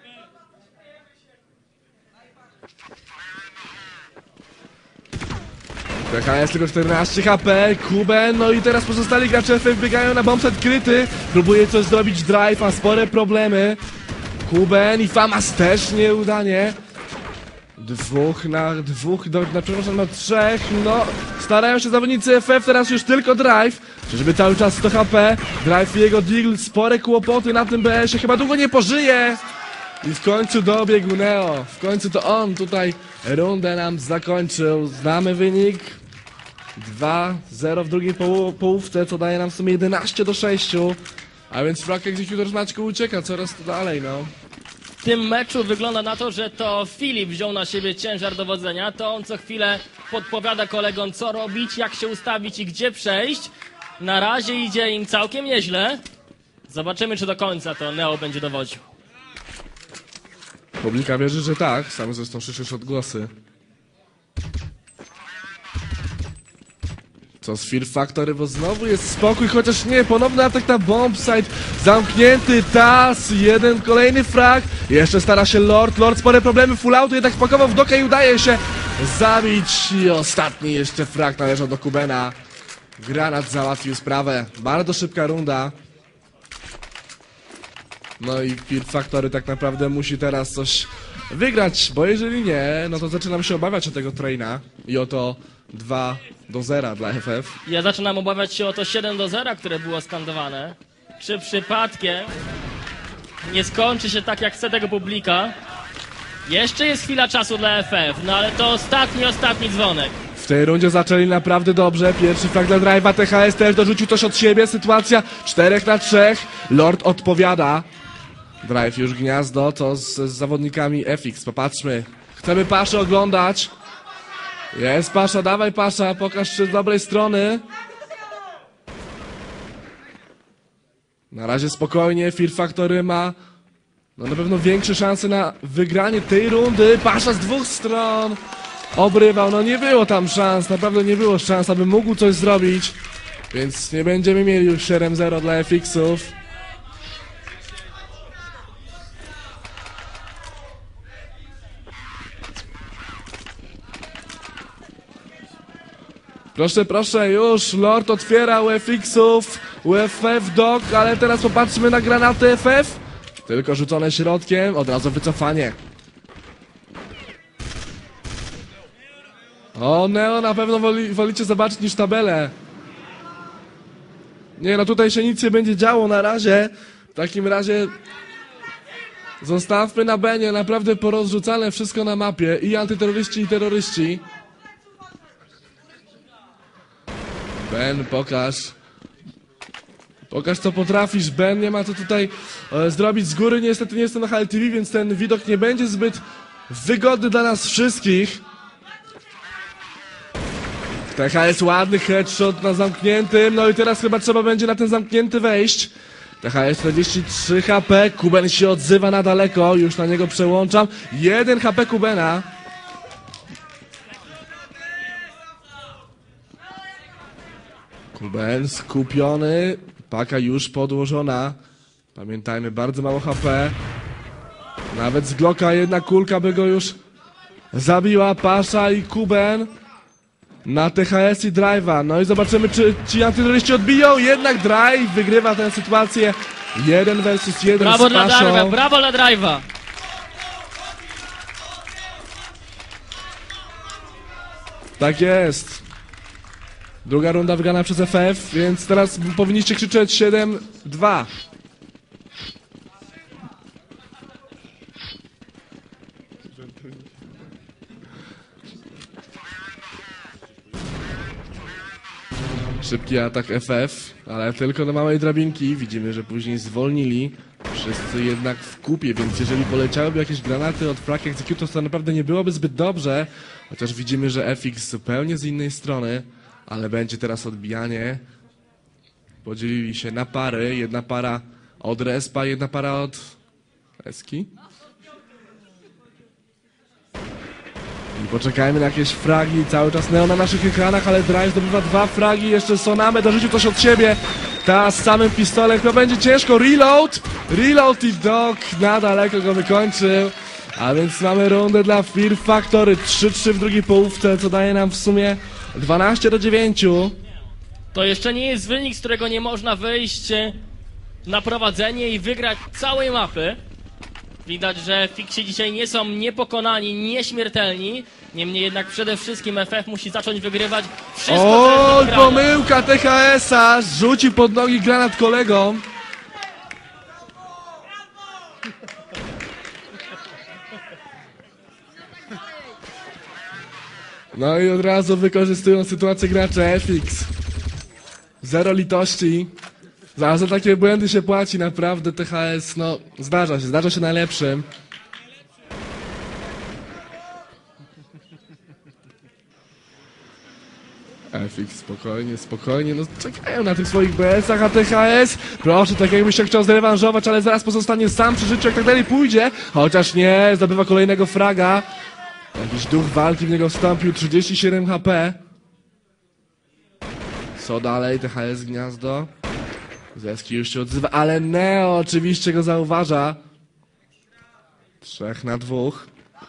T H S tylko czternaście H P, Kuben, no i teraz pozostali gracze F F biegają na bombset kryty. Próbuje coś zrobić Drive, ma spore problemy. Kuben i Famas też nieudanie. Dwóch na dwóch, do, na przepraszam, na trzech, no starają się zawodnicy F F, teraz już tylko Drive, żeby cały czas sto H P, Drive i jego Deagle, spore kłopoty na tym B S-ie, chyba długo nie pożyje i w końcu dobiegł Neo, w końcu to on tutaj rundę nam zakończył, znamy wynik dwa zero w drugiej poł połówce, co daje nam w sumie jedenaście do sześciu, a więc Frag Executor z Maćku ucieka coraz to dalej, no. W tym meczu wygląda na to, że to Filip wziął na siebie ciężar dowodzenia. To on co chwilę podpowiada kolegom, co robić, jak się ustawić i gdzie przejść. Na razie idzie im całkiem nieźle. Zobaczymy, czy do końca to Neo będzie dowodził. Publika wierzy, że tak, sam zresztą słyszysz odgłosy. Co z Fear Factory, bo znowu jest spokój, chociaż nie, ponowny atak na bombsite, zamknięty tas, jeden kolejny frag, jeszcze stara się Lord, Lord spore problemy, full auto jednak spakował w dokę i udaje się zabić i ostatni jeszcze frag należał do Kubena. Granat załatwił sprawę, bardzo szybka runda. No i Fear Factory tak naprawdę musi teraz coś wygrać, bo jeżeli nie, no to zaczynam się obawiać o tego traina i o to dwa do zera dla F F. Ja zaczynam obawiać się o to siedem do zera, które było skandowane. Czy przypadkiem nie skończy się tak, jak chce tego publika? Jeszcze jest chwila czasu dla F F, no ale to ostatni, ostatni dzwonek. W tej rundzie zaczęli naprawdę dobrze. Pierwszy frag dla Drive'a, T H S też dorzucił coś od siebie. Sytuacja czterech na trzech. Lord odpowiada. Drive już gniazdo, to z, z zawodnikami F X. Popatrzmy. Chcemy Paszę oglądać. Jest Pasza, dawaj Pasza, pokaż się z dobrej strony. Na razie spokojnie, Fear Factory ma no na pewno większe szanse na wygranie tej rundy. Pasza z dwóch stron obrywał, no nie było tam szans, naprawdę nie było szans, aby mógł coś zrobić. Więc nie będziemy mieli już siedem zero dla F X-ów. Proszę, proszę, już Lord otwiera u F X-ów, u F F dog, ale teraz popatrzmy na granaty F F. Tylko rzucone środkiem, od razu wycofanie. O, Neo na pewno woli, wolicie zobaczyć niż tabelę. Nie, no tutaj się nic nie będzie działo na razie. W takim razie zostawmy na Benie, naprawdę porozrzucane wszystko na mapie. I antyterroryści, i terroryści. Ben, pokaż. Pokaż co potrafisz, Ben, nie ma co tutaj e, zrobić z góry. Niestety nie jestem na H L T V, więc ten widok nie będzie zbyt wygodny dla nas wszystkich. T H S ładny headshot na zamkniętym, no i teraz chyba trzeba będzie na ten zamknięty wejść. T H S czterdzieści trzy H P, Kuben się odzywa na daleko, już na niego przełączam. jeden H P Kubena. Kuben skupiony, paka już podłożona. Pamiętajmy, bardzo mało H P. Nawet z Glocka jedna kulka by go już zabiła. Pasza i Kuben na T H S i Drive'a. No i zobaczymy, czy ci antyterroryści odbiją. Jednak Drive wygrywa tę sytuację. Jeden versus jeden Brawo z dla Paszą. Drive'a, brawo dla Drive'a. Tak jest. Druga runda wygrana przez F F, więc teraz powinniście krzyczeć siedem dwa. Szybki atak F F, ale tylko do małej drabinki. Widzimy, że później zwolnili. Wszyscy jednak w kupie, więc jeżeli poleciałyby jakieś granaty od Frag Executor, to naprawdę nie byłoby zbyt dobrze. Chociaż widzimy, że F X zupełnie z innej strony. Ale będzie teraz odbijanie. Podzielili się na pary. Jedna para od Respa, jedna para od Eski. I poczekajmy na jakieś fragi. Cały czas Neo na naszych ekranach, ale Drive zdobywa dwa fragi. Jeszcze Soname dorzucił coś od siebie. Ta z samym pistolem. Chyba będzie ciężko. Reload! Reload i Dog na daleko go wykończył. A więc mamy rundę dla Fear Factory. trzy trzy w drugiej połówce, co daje nam w sumie dwanaście do dziewięciu. To jeszcze nie jest wynik, z którego nie można wyjść na prowadzenie i wygrać całej mapy. Widać, że Fiksi dzisiaj nie są niepokonani, nieśmiertelni. Niemniej jednak przede wszystkim F F musi zacząć wygrywać wszystko, co jest do Oj, wygrania. pomyłka T H S-a, rzucił pod nogi granat kolegom. No i od razu wykorzystują sytuację gracze F X. Zero litości. Za, za takie błędy się płaci, naprawdę T H S, no zdarza się, zdarza się najlepszym. F X, spokojnie, spokojnie, no czekają na tych swoich B S-ach, a T H S, proszę, tak jakby się chciał zrewanżować, ale zaraz pozostanie sam przy życiu, jak tak dalej pójdzie, chociaż nie, zdobywa kolejnego fraga. Jakiś duch walki w niego wstąpił, trzydzieści siedem H P. Co dalej, T H S gniazdo. Zeski już się odzywa, ale Neo oczywiście go zauważa. Trzech na dwóch.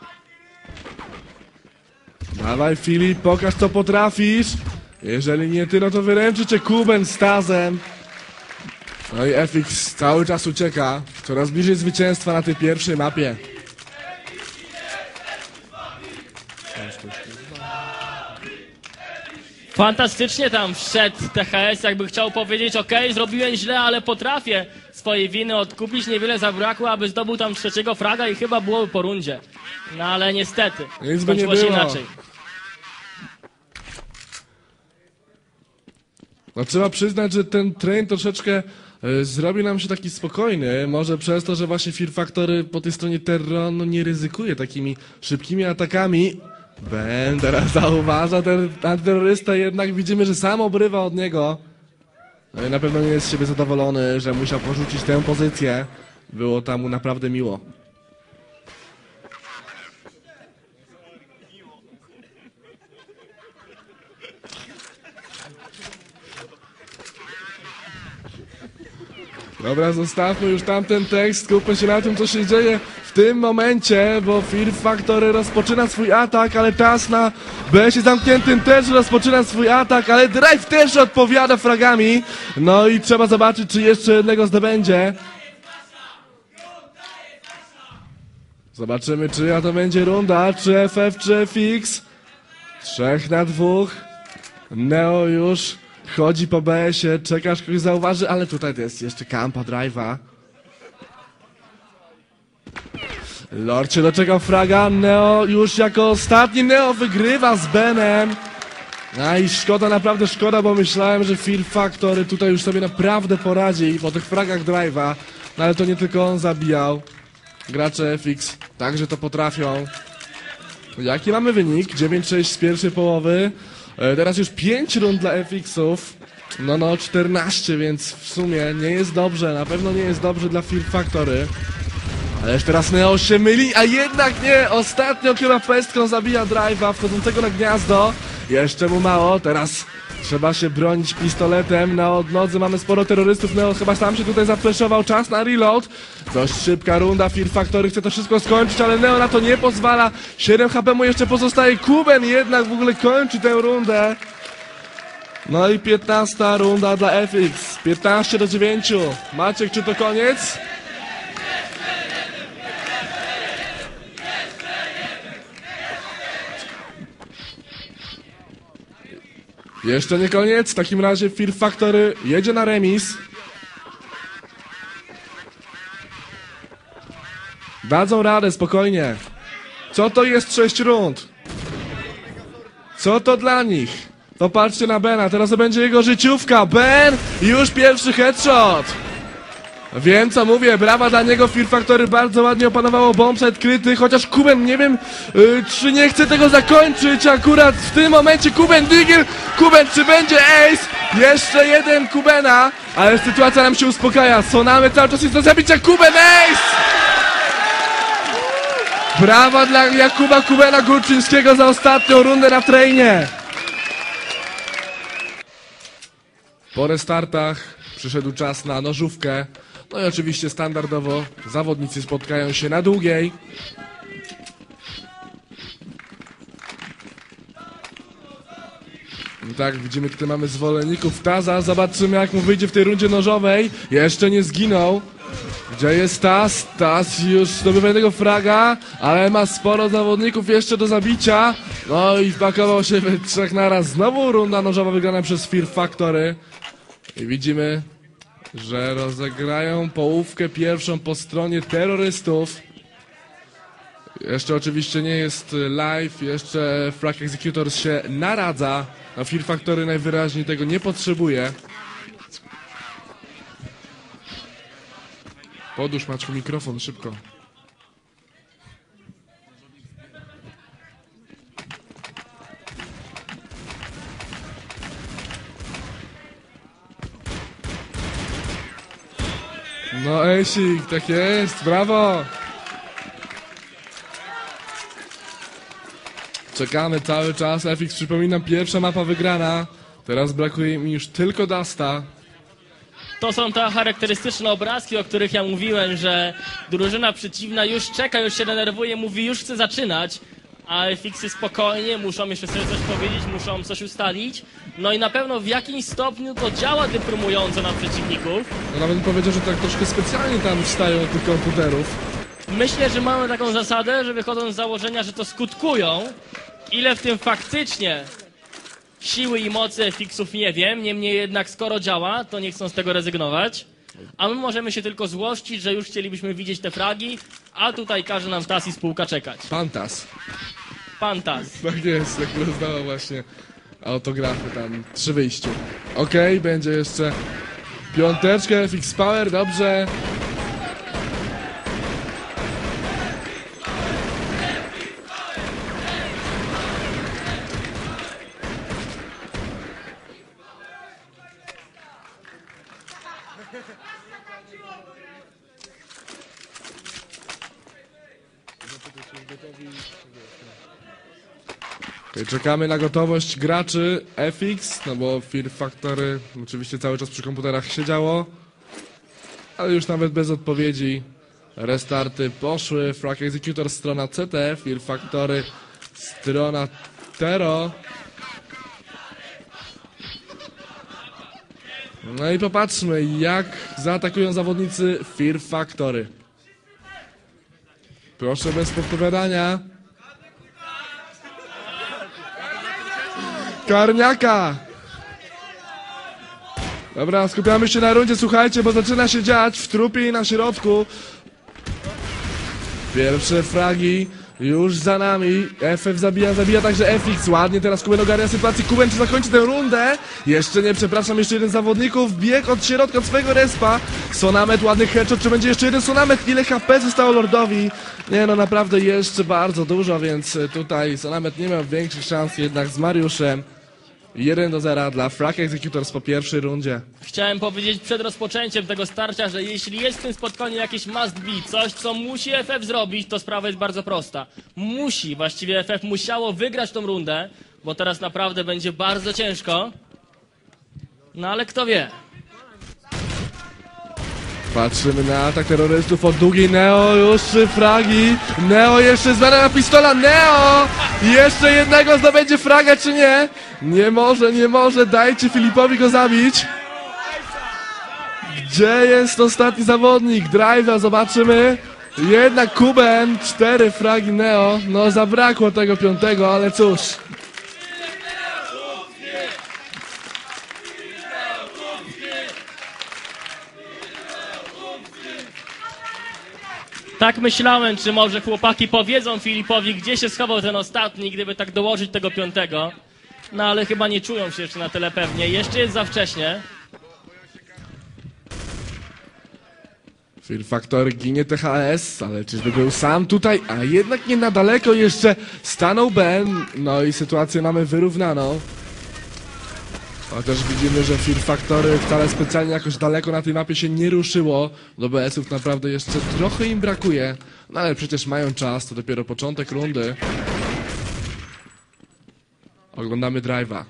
Dawaj Filip, pokaż co potrafisz. Jeżeli nie ty, no to wyręczy cię Kuben z Tazem. No i F X cały czas ucieka. Coraz bliżej zwycięstwa na tej pierwszej mapie. Fantastycznie tam wszedł T H S, jakby chciał powiedzieć: ok, zrobiłem źle, ale potrafię swojej winy odkupić, niewiele zabrakło, aby zdobył tam trzeciego fraga i chyba byłoby po rundzie. No ale niestety, Nic by nie skończyło się było. inaczej. No trzeba przyznać, że ten train troszeczkę y, zrobił nam się taki spokojny. Może przez to, że właśnie Fear Factory po tej stronie Terronu nie ryzykuje takimi szybkimi atakami. Ben teraz zauważa ten antyterrorysta, jednak widzimy, że sam obrywa od niego. No i na pewno nie jest z siebie zadowolony, że musiał porzucić tę pozycję. Było tam mu naprawdę miło. Dobra, zostawmy już tamten tekst, skupmy się na tym, co się dzieje w tym momencie, bo Fear Factory rozpoczyna swój atak, ale Taz na B S-ie zamkniętym też rozpoczyna swój atak, ale Drive też odpowiada fragami. No i trzeba zobaczyć, czy jeszcze jednego zdobędzie. Zobaczymy, czyja to będzie runda, czy F F, czy F X. Trzech na dwóch. Neo już chodzi po B S-ie, czeka, aż kogoś zauważy, ale tutaj to jest jeszcze kampa Drive'a. Lord się doczekał fraga, Neo już jako ostatni, Neo wygrywa z Benem. A i szkoda, naprawdę szkoda, bo myślałem, że Fear Factory tutaj już sobie naprawdę poradzi po tych fragach Drive'a. No ale to nie tylko on zabijał. Gracze F X także to potrafią. Jaki mamy wynik? dziewięć sześć z pierwszej połowy. E, teraz już pięć rund dla F X-ów. No no, czternaście, więc w sumie nie jest dobrze. Na pewno nie jest dobrze dla Fear Factory. Ależ teraz Neo się myli, a jednak nie! Ostatnio chyba pestką zabija Drive'a wchodzącego na gniazdo. Jeszcze mu mało, teraz trzeba się bronić pistoletem. Na odnodze mamy sporo terrorystów. Neo chyba sam się tutaj zapleszował. Czas na reload. Dość szybka runda. Fear Factory chce to wszystko skończyć, ale Neo na to nie pozwala. siedem H P mu jeszcze pozostaje. Kuben jednak w ogóle kończy tę rundę. No i piętnasta runda dla F X. piętnaście do dziewięciu. Maciek, czy to koniec? Jeszcze nie koniec, w takim razie Fear Factory jedzie na remis. Dadzą radę, spokojnie. Co to jest sześć rund? Co to dla nich? Popatrzcie na Bena, teraz to będzie jego życiówka. Ben, już pierwszy headshot. Wiem co mówię, brawa dla niego, Fear Factory bardzo ładnie opanowało bombsite kryty, chociaż Kuben nie wiem, yy, czy nie chce tego zakończyć akurat w tym momencie. Kuben Digil, Kuben, czy będzie ace? Jeszcze jeden Kubena, ale sytuacja nam się uspokaja, Sonamy cały czas jest do zabicia, Kuben ace! Brawa dla Jakuba Kubena Górczyńskiego za ostatnią rundę na trainie. Po restartach przyszedł czas na nożówkę. No i oczywiście standardowo zawodnicy spotkają się na długiej. I tak, widzimy, tutaj mamy zwolenników Taza. Zobaczymy, jak mu wyjdzie w tej rundzie nożowej. Jeszcze nie zginął. Gdzie jest Tas? Tas już zdobywa jednego fraga, ale ma sporo zawodników jeszcze do zabicia. No i wpakował się w trzech naraz. Znowu runda nożowa wygrana przez Fear Factory. I widzimy, że rozegrają połówkę pierwszą po stronie terrorystów. Jeszcze oczywiście nie jest live, jeszcze Frag Executors się naradza. A Fear Factory najwyraźniej tego nie potrzebuje. Podłóż, Maćku, mikrofon, szybko. No Esik, tak jest, brawo! Czekamy cały czas, F X, przypominam, pierwsza mapa wygrana. Teraz brakuje mi już tylko Dusta. To są te charakterystyczne obrazki, o których ja mówiłem, że drużyna przeciwna już czeka, już się denerwuje, mówi, już chce zaczynać, a F X-y spokojnie, muszą jeszcze sobie coś powiedzieć, muszą coś ustalić. No i na pewno w jakimś stopniu to działa deprymująco na przeciwników. No nawet bym powiedział, że tak troszkę specjalnie tam wstają od tych komputerów. Myślę, że mamy taką zasadę, że wychodząc z założenia, że to skutkują, ile w tym faktycznie siły i mocy F X-ów nie wiem, niemniej jednak skoro działa, to nie chcą z tego rezygnować. A my możemy się tylko złościć, że już chcielibyśmy widzieć te fragi, a tutaj każe nam Tas i spółka czekać. Pantas. Pan Tas. Tak jest, jak rozdała właśnie autografy tam przy wyjściu. Okej, okay, będzie jeszcze piąteczkę, F X Power, dobrze. Okay, czekamy na gotowość graczy F X, no bo Fear Factory oczywiście cały czas przy komputerach siedziało, ale już nawet bez odpowiedzi restarty poszły. Frag Executor strona C T, Fear Factory strona Tero. No i popatrzmy, jak zaatakują zawodnicy Fear Factory. Proszę bez podpowiadania. Karniaka! Dobra, skupiamy się na rundzie, słuchajcie, bo zaczyna się dziać w trupie i na środku. Pierwsze fragi już za nami. F F zabija, zabija także F X. Ładnie teraz Kuben ogarnia sytuację. Kuben czy zakończy tę rundę? Jeszcze nie, przepraszam, jeszcze jeden z zawodników. Bieg od środka, od swojego respa. Sonamet, ładny headshot. Czy będzie jeszcze jeden Sonamet? Ile H P zostało Lordowi? Nie no, naprawdę jeszcze bardzo dużo, więc tutaj Sonamet nie miał większych szans jednak z Mariuszem. jeden do zera dla Frag Executors po pierwszej rundzie. Chciałem powiedzieć przed rozpoczęciem tego starcia, że jeśli jest w tym spotkaniu jakieś must be, coś co musi F F zrobić, to sprawa jest bardzo prosta. Musi, właściwie F F musiało wygrać tą rundę, bo teraz naprawdę będzie bardzo ciężko. No ale kto wie. Patrzymy na atak terrorystów od długiej. Neo, już trzy fragi. Neo jeszcze zmiana na pistola. Neo! Jeszcze jednego zdobędzie fraga, czy nie? Nie może, nie może. Dajcie Filipowi go zabić. Gdzie jest ostatni zawodnik? Drive'a, zobaczymy. Jednak Kuben. Cztery fragi Neo. No zabrakło tego piątego, ale cóż. Tak myślałem, czy może chłopaki powiedzą Filipowi, gdzie się schował ten ostatni, gdyby tak dołożyć tego piątego. No ale chyba nie czują się jeszcze na tyle pewnie. Jeszcze jest za wcześnie. Fear Factory ginie T H S, ale czyżby był sam tutaj? A jednak nie na daleko jeszcze stanął Ben. No i sytuację mamy wyrównaną. Chociaż widzimy, że Fear Factory wcale specjalnie jakoś daleko na tej mapie się nie ruszyło. Do B S-ów naprawdę jeszcze trochę im brakuje. No ale przecież mają czas, to dopiero początek rundy. Oglądamy drive'a.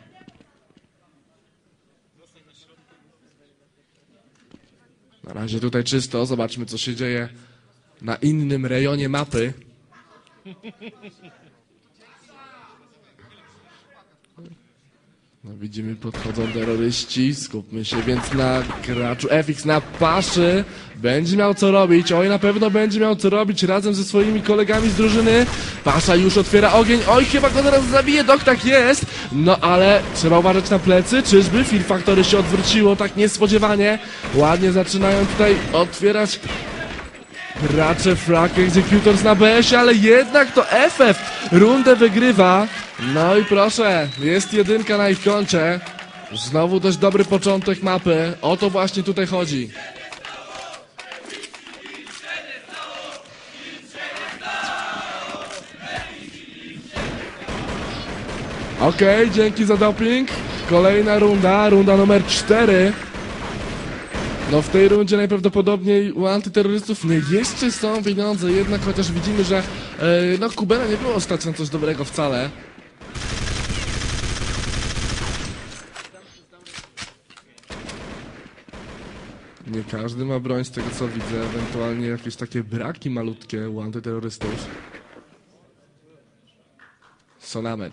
Na razie tutaj czysto, zobaczmy co się dzieje na innym rejonie mapy. No widzimy, podchodzą terroryści, skupmy się więc na graczu F X, na Paszy. Będzie miał co robić, oj na pewno będzie miał co robić razem ze swoimi kolegami z drużyny. Pasza już otwiera ogień, oj chyba go zaraz zabije, dok tak jest. No ale trzeba uważać na plecy, czyżby Fear Factory się odwróciło tak niespodziewanie. Ładnie zaczynają tutaj otwierać gracze Frag Executors na B S ie, ale jednak to F F rundę wygrywa. No i proszę, jest jedynka na ich koncie. Znowu dość dobry początek mapy, o to właśnie tutaj chodzi. Okej, okay, dzięki za doping. Kolejna runda, runda numer cztery. No w tej rundzie najprawdopodobniej u antyterrorystów nie jeszcze są pieniądze, jednak chociaż widzimy, że yy, no Kubena nie było stać na coś dobrego wcale. Nie każdy ma broń z tego co widzę, ewentualnie jakieś takie braki malutkie u antyterrorystów. Sonamet.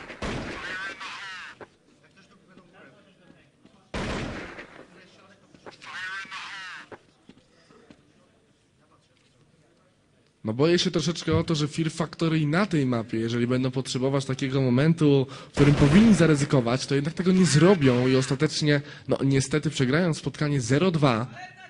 No boję się troszeczkę o to, że Fear Factory na tej mapie, jeżeli będą potrzebować takiego momentu, w którym powinni zaryzykować, to jednak tego nie zrobią i ostatecznie, no niestety przegrają spotkanie zero dwa.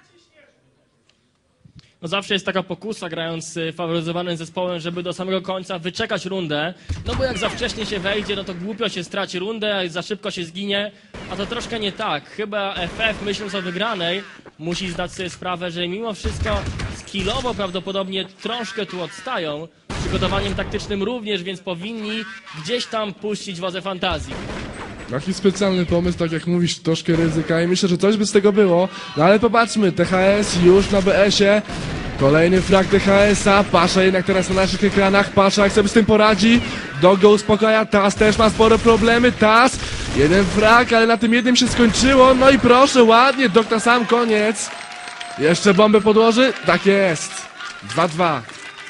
No zawsze jest taka pokusa grając z faworyzowanym zespołem, żeby do samego końca wyczekać rundę, no bo jak za wcześnie się wejdzie, no to głupio się straci rundę, a za szybko się zginie, a to troszkę nie tak. Chyba F F, myśląc o wygranej, musi zdać sobie sprawę, że mimo wszystko skillowo prawdopodobnie troszkę tu odstają, przygotowaniem taktycznym również, więc powinni gdzieś tam puścić wodze fantazji. Taki specjalny pomysł, tak jak mówisz, troszkę ryzyka i myślę, że coś by z tego było. No ale popatrzmy, T H S już na B S ie. Kolejny frag T H S a, Pasza jednak teraz na naszych ekranach, Pasza jak sobie z tym poradzi. Dog go uspokaja, Taz też ma spore problemy, Taz. Jeden frag, ale na tym jednym się skończyło, no i proszę, ładnie, Dog na sam koniec. Jeszcze bombę podłoży? Tak jest. dwa dwa.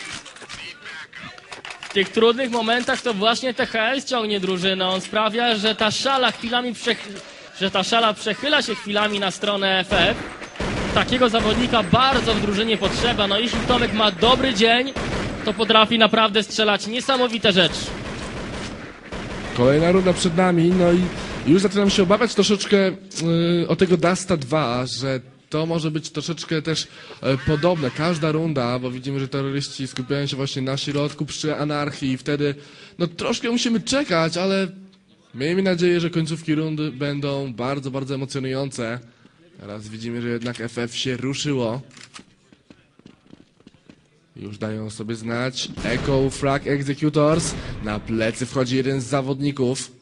W tych trudnych momentach to właśnie T H S ciągnie drużynę. On sprawia, że ta szala chwilami przech... że ta szala przechyla się chwilami na stronę F F. Takiego zawodnika bardzo w drużynie potrzeba. No jeśli Tomek ma dobry dzień, to potrafi naprawdę strzelać niesamowite rzeczy. Kolejna runda przed nami, no i już zaczynam się obawiać troszeczkę yy, o tego Dasta dwa, że to może być troszeczkę też e, podobne, każda runda, bo widzimy, że terroryści skupiają się właśnie na środku przy anarchii i wtedy no troszkę musimy czekać, ale miejmy nadzieję, że końcówki rundy będą bardzo, bardzo emocjonujące. Teraz widzimy, że jednak F F się ruszyło. Już dają sobie znać. Echo Frag Executors. Na plecy wchodzi jeden z zawodników.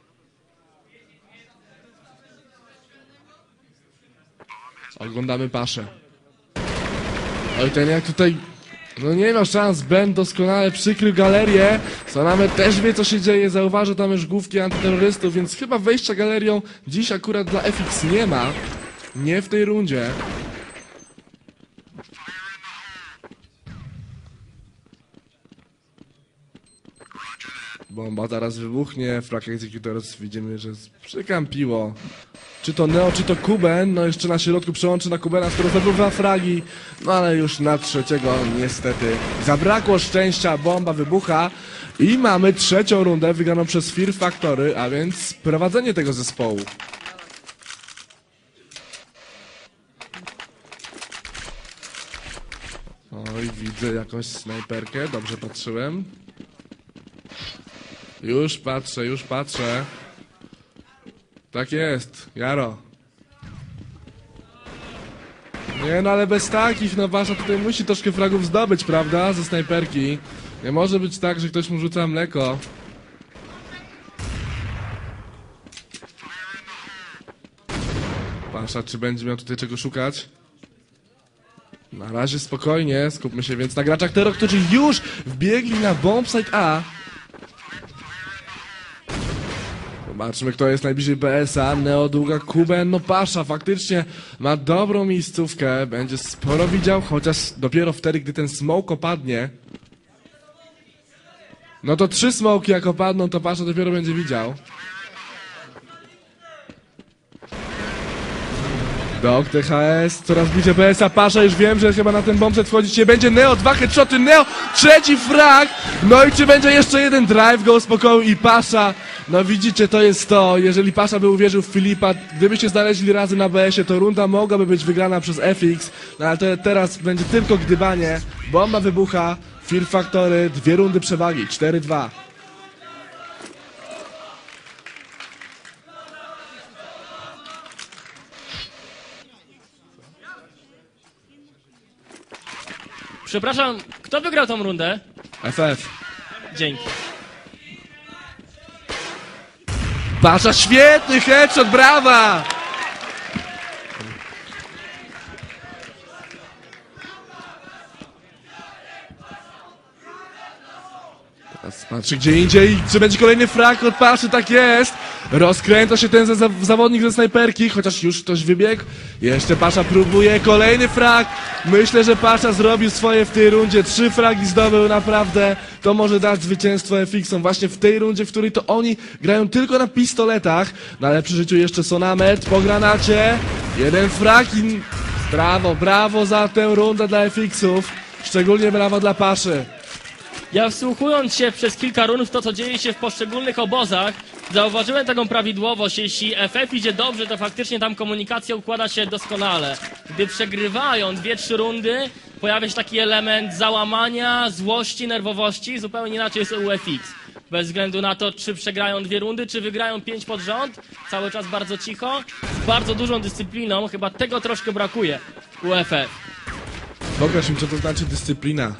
Oglądamy Paszę. Oj, ten jak tutaj... No nie ma szans, Ben doskonale przykrył galerię. Sonamet też wie co się dzieje, zauważy tam już główki antyterrorystów, więc chyba wejścia galerią dziś akurat dla F X nie ma. Nie w tej rundzie. Bomba zaraz wybuchnie, Frag Executors widzimy, że przykampiło. Czy to Neo, czy to Kuben, no jeszcze na środku przełączy na Kubena, który zdobywa fragi, no ale już na trzeciego niestety zabrakło szczęścia, bomba wybucha i mamy trzecią rundę wygraną przez Fear Factory, a więc prowadzenie tego zespołu. Oj, widzę jakąś snajperkę, dobrze patrzyłem. Już patrzę, już patrzę. Tak jest, Jaro. Nie no, ale bez takich, no Wasza tutaj musi troszkę fragów zdobyć, prawda? Ze snajperki. Nie może być tak, że ktoś mu rzuca mleko. Pasza, czy będzie miał tutaj czego szukać? Na razie spokojnie, skupmy się więc na graczach Tero, którzy już wbiegli na bombsite A. Zobaczmy, kto jest najbliżej B S a. Neo, długa, Kuben, no Pasza faktycznie ma dobrą miejscówkę. Będzie sporo widział, chociaż dopiero wtedy, gdy ten smoke opadnie. No to trzy smoki jak opadną, to Pasza dopiero będzie widział. Dog T H S, coraz bliżej B S a. Pasza, już wiem, że chyba na ten bombset wchodzić nie będzie. Neo, dwa headshoty, Neo, trzeci frag. No i czy będzie jeszcze jeden drive go uspokoił i Pasza. No widzicie, to jest to, jeżeli Pasza by uwierzył w Filipa, gdybyście znaleźli razy na B S ie, to runda mogłaby być wygrana przez F X, no ale to teraz będzie tylko gdybanie, bomba wybucha, Fear Factory, dwie rundy przewagi, cztery dwa. Przepraszam, kto wygrał tą rundę? F F. Dzięki. Pasza, świetny headshot, brawa! Teraz patrzy gdzie indziej, czy będzie kolejny frag od Paszy, tak jest! Rozkręca się ten za zawodnik ze snajperki, chociaż już ktoś wybiegł. Jeszcze Pasza próbuje, kolejny frag. Myślę, że Pasza zrobił swoje w tej rundzie, trzy fragi zdobył naprawdę. To może dać zwycięstwo F X-om właśnie w tej rundzie, w której to oni grają tylko na pistoletach. No ale przy życiu jeszcze Sonamet po granacie. Jeden frag i... Brawo, brawo za tę rundę dla F X-ów. Szczególnie brawo dla Paszy. Ja wsłuchując się przez kilka rund w to, co dzieje się w poszczególnych obozach, zauważyłem taką prawidłowość. Jeśli F F idzie dobrze, to faktycznie tam komunikacja układa się doskonale. Gdy przegrywają dwie, trzy rundy, pojawia się taki element załamania, złości, nerwowości. Zupełnie inaczej jest u F X. Bez względu na to, czy przegrają dwie rundy, czy wygrają pięć pod rząd. Cały czas bardzo cicho, z bardzo dużą dyscypliną. Chyba tego troszkę brakuje u F F. Pokaż im, co to znaczy dyscyplina.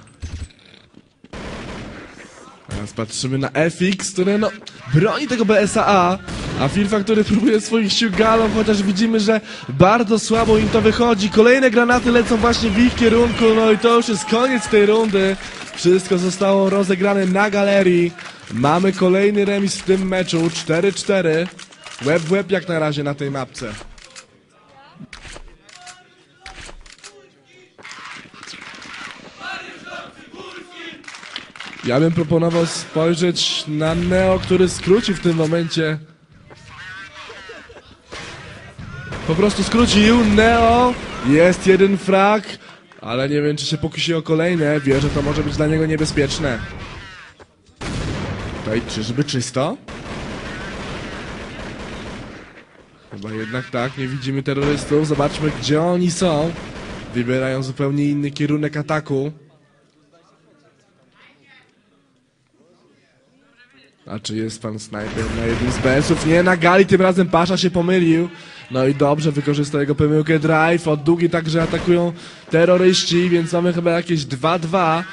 Teraz patrzymy na F X, który no broni tego B S A, a Fear Factory próbuje swoich sił galą, chociaż widzimy, że bardzo słabo im to wychodzi. Kolejne granaty lecą właśnie w ich kierunku, no i to już jest koniec tej rundy. Wszystko zostało rozegrane na galerii. Mamy kolejny remis w tym meczu, cztery cztery. Łeb w łeb jak na razie na tej mapce. Ja bym proponował spojrzeć na Neo, który skróci w tym momencie. Po prostu skrócił. Neo, jest jeden frag, ale nie wiem, czy się pokusi o kolejne. Wie, że to może być dla niego niebezpieczne. Tutaj czyżby czysto? Chyba jednak tak, nie widzimy terrorystów. Zobaczmy, gdzie oni są. Wybierają zupełnie inny kierunek ataku. A czy jest pan snajper na jednym z B S ów? Nie, na gali tym razem Pasza się pomylił. No i dobrze, wykorzystał jego pomyłkę drive. Od długi także atakują terroryści, więc mamy chyba jakieś dwa dwa.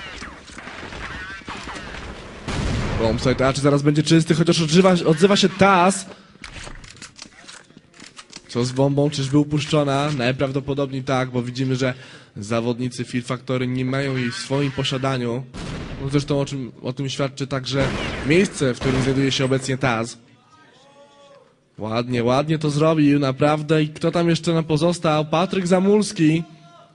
Bombsite, a czy zaraz będzie czysty, chociaż odzywa, odzywa się Taz. Co z bombą? Czyżby upuszczona? Najprawdopodobniej tak, bo widzimy, że zawodnicy Fear Factory nie mają jej w swoim posiadaniu. No zresztą o, czym, o tym świadczy także miejsce, w którym znajduje się obecnie Taz. Ładnie, ładnie to zrobił, naprawdę. I kto tam jeszcze nam pozostał? Patryk Zamulski.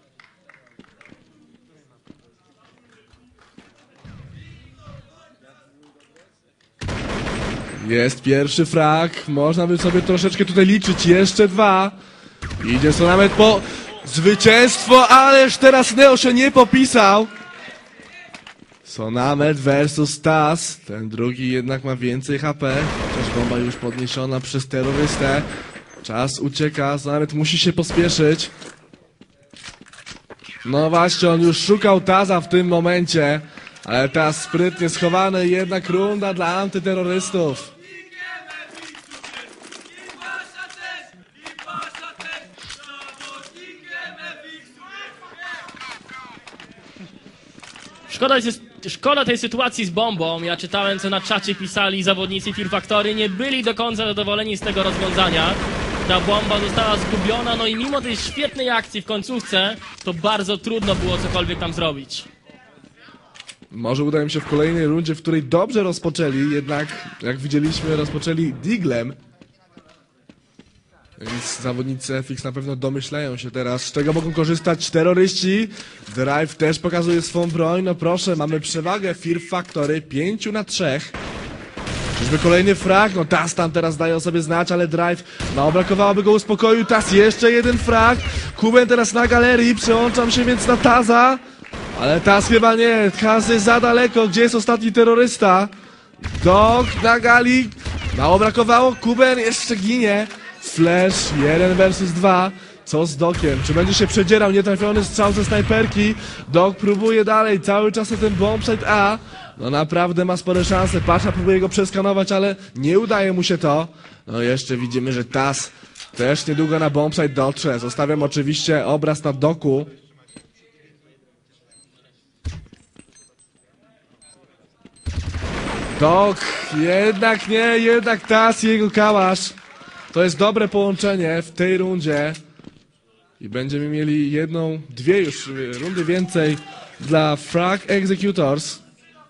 Jest pierwszy frag. Można by sobie troszeczkę tutaj liczyć. Jeszcze dwa. Idzie to nawet po zwycięstwo, ależ teraz Neo się nie popisał. Sonamet versus Taz. Ten drugi jednak ma więcej H P. Chociaż bomba już podniesiona przez terrorystę. Czas ucieka, Sonamet musi się pospieszyć. No właśnie, on już szukał Taza w tym momencie. Ale Taz sprytnie schowany, jednak runda dla antyterrorystów. Szkoda, jest, szkoda tej sytuacji z bombą. Ja czytałem, co na czacie pisali zawodnicy Fear Factory. Nie byli do końca zadowoleni z tego rozwiązania. Ta bomba została zgubiona, no i mimo tej świetnej akcji w końcówce, to bardzo trudno było cokolwiek tam zrobić. Może uda im się w kolejnej rundzie, w której dobrze rozpoczęli, jednak jak widzieliśmy, rozpoczęli diglem. Więc zawodnicy F X na pewno domyślają się teraz, z czego mogą korzystać terroryści. Drive też pokazuje swą broń. No proszę, mamy przewagę Fear Factory pięć na trzy. Czyżby kolejny frag? No Taz tam teraz daje o sobie znać, ale Drive, no brakowałoby go uspokoił. Taz jeszcze jeden frag. Kuben teraz na galerii, przełączam się więc na Taza. Ale Taz chyba nie, Taz jest za daleko, gdzie jest ostatni terrorysta? Dog na gali, mało brakowało, Kuben jeszcze ginie. Flash, jeden versus dwa. Co z Dokiem? Czy będzie się przedzierał? Nietrafiony strzał ze snajperki. Dog próbuje dalej, cały czas ten bombsite A. No naprawdę ma spore szanse. Pasza próbuje go przeskanować, ale nie udaje mu się to. No jeszcze widzimy, że Taz też niedługo na bombsite dotrze. Zostawiam oczywiście obraz na Doku. Dog, jednak nie, jednak Taz i jego kałasz. To jest dobre połączenie w tej rundzie. I będziemy mieli jedną, dwie już rundy więcej dla Frag Executors.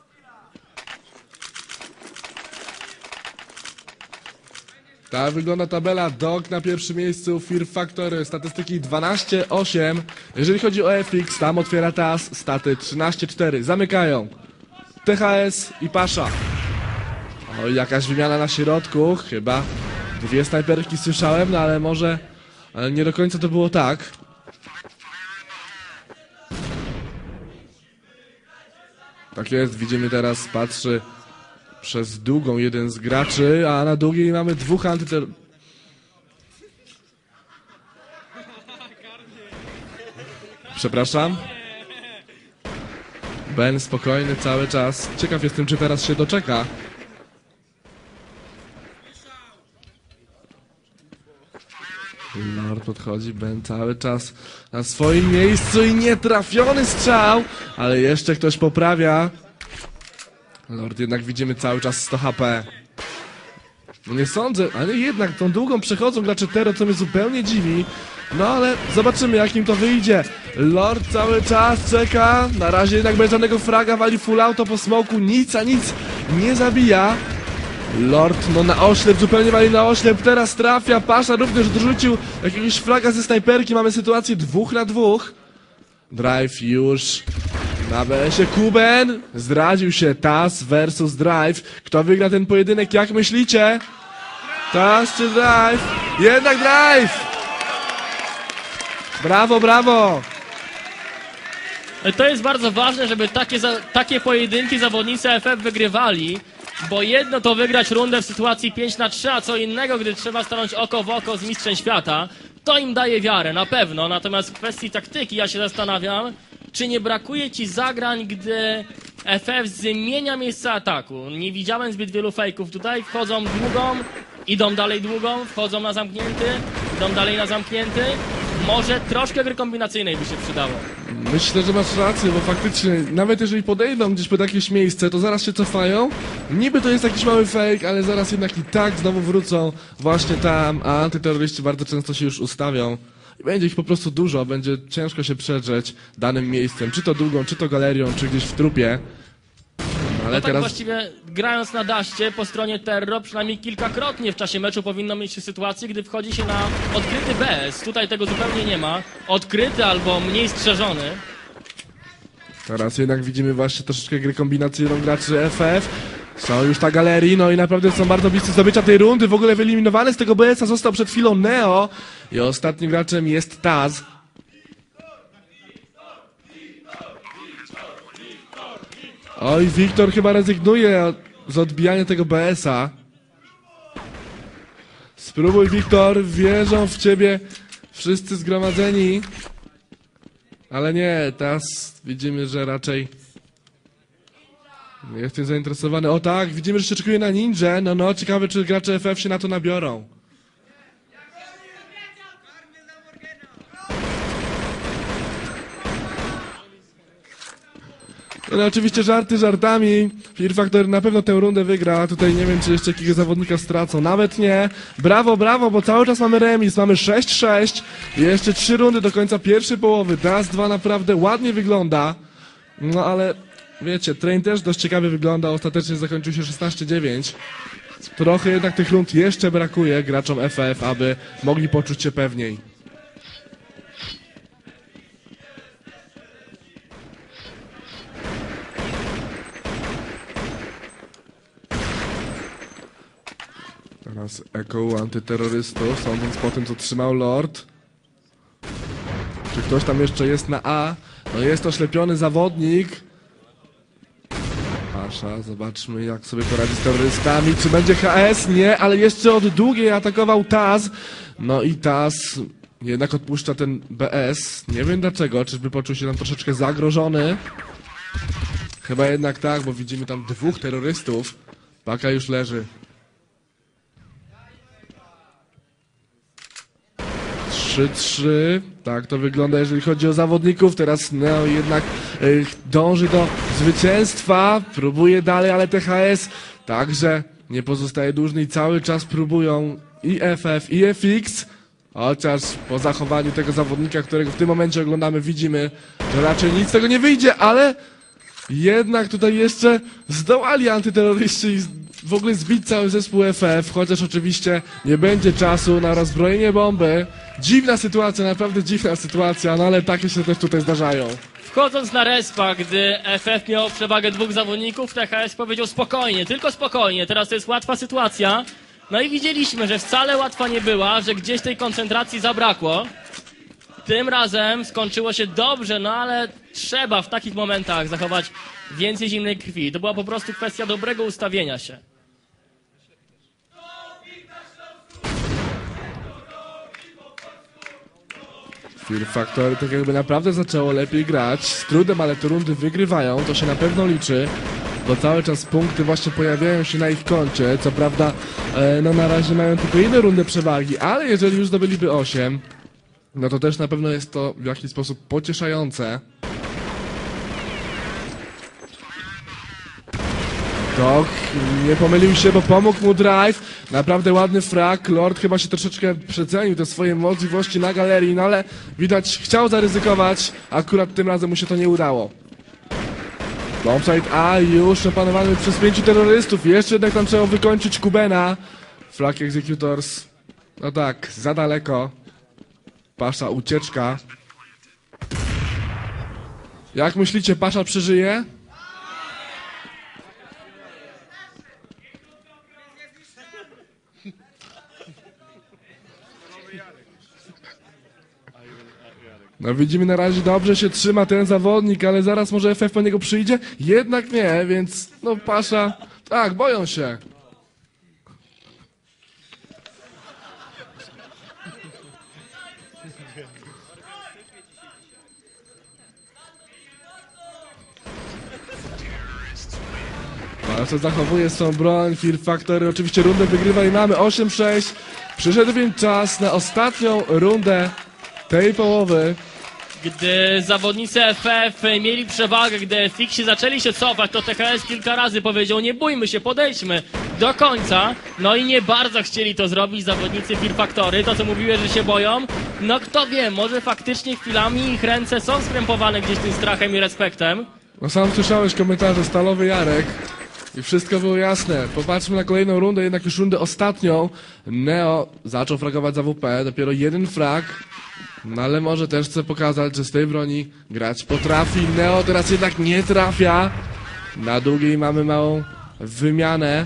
Tak wygląda tabela. Dog na pierwszym miejscu, Fear Factor, statystyki dwanaście osiem. Jeżeli chodzi o F X, tam otwiera Taz, staty trzynaście cztery. Zamykają T H S i Pasza. Oj, jakaś wymiana na środku, chyba dwie snajperki słyszałem, no ale może, ale nie do końca to było tak. Tak jest, widzimy teraz, patrzy przez długą jeden z graczy, a na długiej mamy dwóch antyter... Przepraszam. Ben spokojny cały czas. Ciekaw jestem, czy teraz się doczeka. Lord podchodzi, Ben cały czas na swoim miejscu i nietrafiony strzał, ale jeszcze ktoś poprawia. Lord jednak widzimy cały czas sto H P. No nie sądzę, ale jednak tą długą przechodzą gracze Tero, co mnie zupełnie dziwi. No ale zobaczymy, jak im to wyjdzie. Lord cały czas czeka, na razie jednak bez żadnego fraga, wali full auto po smoku, nic a nic nie zabija. Lord, no na oślep, zupełnie wali na oślep, teraz trafia, Pasza również dorzucił jakiegoś fraga ze snajperki, mamy sytuację dwóch na dwóch. Drive już na B S-ie, Kuben, zdradził się, Taz versus Drive. Kto wygra ten pojedynek, jak myślicie? Taz czy Drive? Jednak Drive! Brawo, brawo! To jest bardzo ważne, żeby takie, za, takie pojedynki zawodnicy F F wygrywali, bo jedno to wygrać rundę w sytuacji pięć na trzy, a co innego, gdy trzeba stanąć oko w oko z mistrzem świata. To im daje wiarę, na pewno. Natomiast w kwestii taktyki ja się zastanawiam, czy nie brakuje ci zagrań, gdy F F zmienia miejsce ataku. Nie widziałem zbyt wielu fejków tutaj. Wchodzą długą, idą dalej długą, wchodzą na zamknięty, idą dalej na zamknięty. Może troszkę gry kombinacyjnej by się przydało. Myślę, że masz rację, bo faktycznie, nawet jeżeli podejdą gdzieś pod jakieś miejsce, to zaraz się cofają. Niby to jest jakiś mały fake, ale zaraz jednak i tak znowu wrócą właśnie tam, a antyterroryści bardzo często się już ustawią. I będzie ich po prostu dużo, będzie ciężko się przedrzeć danym miejscem, czy to długą, czy to galerią, czy gdzieś w trupie. Ale No tak teraz... właściwie grając na daście po stronie Terro przynajmniej kilkakrotnie w czasie meczu powinno mieć się sytuację, gdy wchodzi się na odkryty B S. Tutaj tego zupełnie nie ma. Odkryty albo mniej strzeżony. Teraz jednak widzimy właśnie troszeczkę gry kombinacyjną graczy F F. Są już na galerii, no i naprawdę są bardzo bliscy zdobycia tej rundy. W ogóle wyeliminowany z tego B S-a został przed chwilą Neo. I ostatnim graczem jest Taz. Oj, Wiktor chyba rezygnuje z odbijania tego B S-a. Spróbuj, Wiktor, wierzą w ciebie wszyscy zgromadzeni. Ale nie, teraz widzimy, że raczej nie jestem zainteresowany. O tak, widzimy, że się czekuje na ninja. No, no, ciekawe, czy gracze F F się na to nabiorą. No oczywiście żarty żartami. Fear Factor na pewno tę rundę wygra. Tutaj nie wiem, czy jeszcze jakiegoś zawodnika stracą. Nawet nie. Brawo, brawo, bo cały czas mamy remis. Mamy sześć sześć. Jeszcze trzy rundy do końca pierwszej połowy. Raz, dwa naprawdę ładnie wygląda. No ale wiecie, train też dość ciekawie wygląda. Ostatecznie zakończył się szesnaście dziewięć. Trochę jednak tych rund jeszcze brakuje graczom F F, aby mogli poczuć się pewniej. Teraz eko u antyterrorystów, sądząc po tym, co trzymał Lord. Czy ktoś tam jeszcze jest na A? No jest oślepiony zawodnik. Pasza, zobaczmy jak sobie poradzi z terrorystami. Czy będzie H S? Nie, ale jeszcze od długiej atakował Taz. No i Taz jednak odpuszcza ten B S. Nie wiem dlaczego, czyżby poczuł się tam troszeczkę zagrożony. Chyba jednak tak, bo widzimy tam dwóch terrorystów. Paka już leży. trzy trzy. Tak to wygląda, jeżeli chodzi o zawodników. Teraz Neo jednak y, dąży do zwycięstwa. Próbuje dalej, ale T H S także nie pozostaje dłużny i cały czas próbują i F F, i F X. Chociaż po zachowaniu tego zawodnika, którego w tym momencie oglądamy, widzimy, że raczej nic z tego nie wyjdzie, ale jednak tutaj jeszcze zdołali antyterroryści i w ogóle zbić cały zespół F F, chociaż oczywiście nie będzie czasu na rozbrojenie bomby. Dziwna sytuacja, naprawdę dziwna sytuacja, no ale takie się też tutaj zdarzają. Wchodząc na respa, gdy F F miał przewagę dwóch zawodników, T H S powiedział spokojnie, tylko spokojnie, teraz to jest łatwa sytuacja. No i widzieliśmy, że wcale łatwa nie była, że gdzieś tej koncentracji zabrakło. Tym razem skończyło się dobrze, no ale trzeba w takich momentach zachować więcej zimnej krwi. To była po prostu kwestia dobrego ustawienia się. Fear Factory tak jakby naprawdę zaczęło lepiej grać. Z trudem, ale te rundy wygrywają, to się na pewno liczy. Bo cały czas punkty właśnie pojawiają się na ich koncie. Co prawda, e, no na razie mają tylko jedną rundę przewagi, ale jeżeli już zdobyliby osiem, no to też na pewno jest to w jakiś sposób pocieszające. Dog nie pomylił się, bo pomógł mu drive. Naprawdę ładny frag. Lord chyba się troszeczkę przecenił te swoje możliwości na galerii, no ale widać chciał zaryzykować. Akurat tym razem mu się to nie udało. Bombsite A już opanowany przez pięciu terrorystów. Jeszcze jednak tam trzeba wykończyć Kubena. Flag Executors. No tak, za daleko. Pasza, ucieczka. Jak myślicie, Pasza przeżyje? No widzimy na razie dobrze się trzyma ten zawodnik, ale zaraz może F F po niego przyjdzie? Jednak nie, więc no Pasza, tak, boją się. Pasza zachowuje swą broń, Fear Factory oczywiście rundę wygrywa i mamy osiem sześć. Przyszedł więc czas na ostatnią rundę tej połowy. Gdy zawodnicy F F mieli przewagę, gdy F X zaczęli się cofać, to T H S kilka razy powiedział: nie bójmy się, podejdźmy do końca. No i nie bardzo chcieli to zrobić zawodnicy Fear Factory, to co mówiły, że się boją. No kto wie, może faktycznie chwilami ich ręce są skrępowane gdzieś tym strachem i respektem. No sam słyszałeś komentarze, Stalowy Jarek. I wszystko było jasne. Popatrzmy na kolejną rundę, jednak już rundę ostatnią. Neo zaczął fragować za W P, dopiero jeden frag. No ale może też chce pokazać, że z tej broni grać potrafi. Neo teraz jednak nie trafia. Na długiej mamy małą wymianę.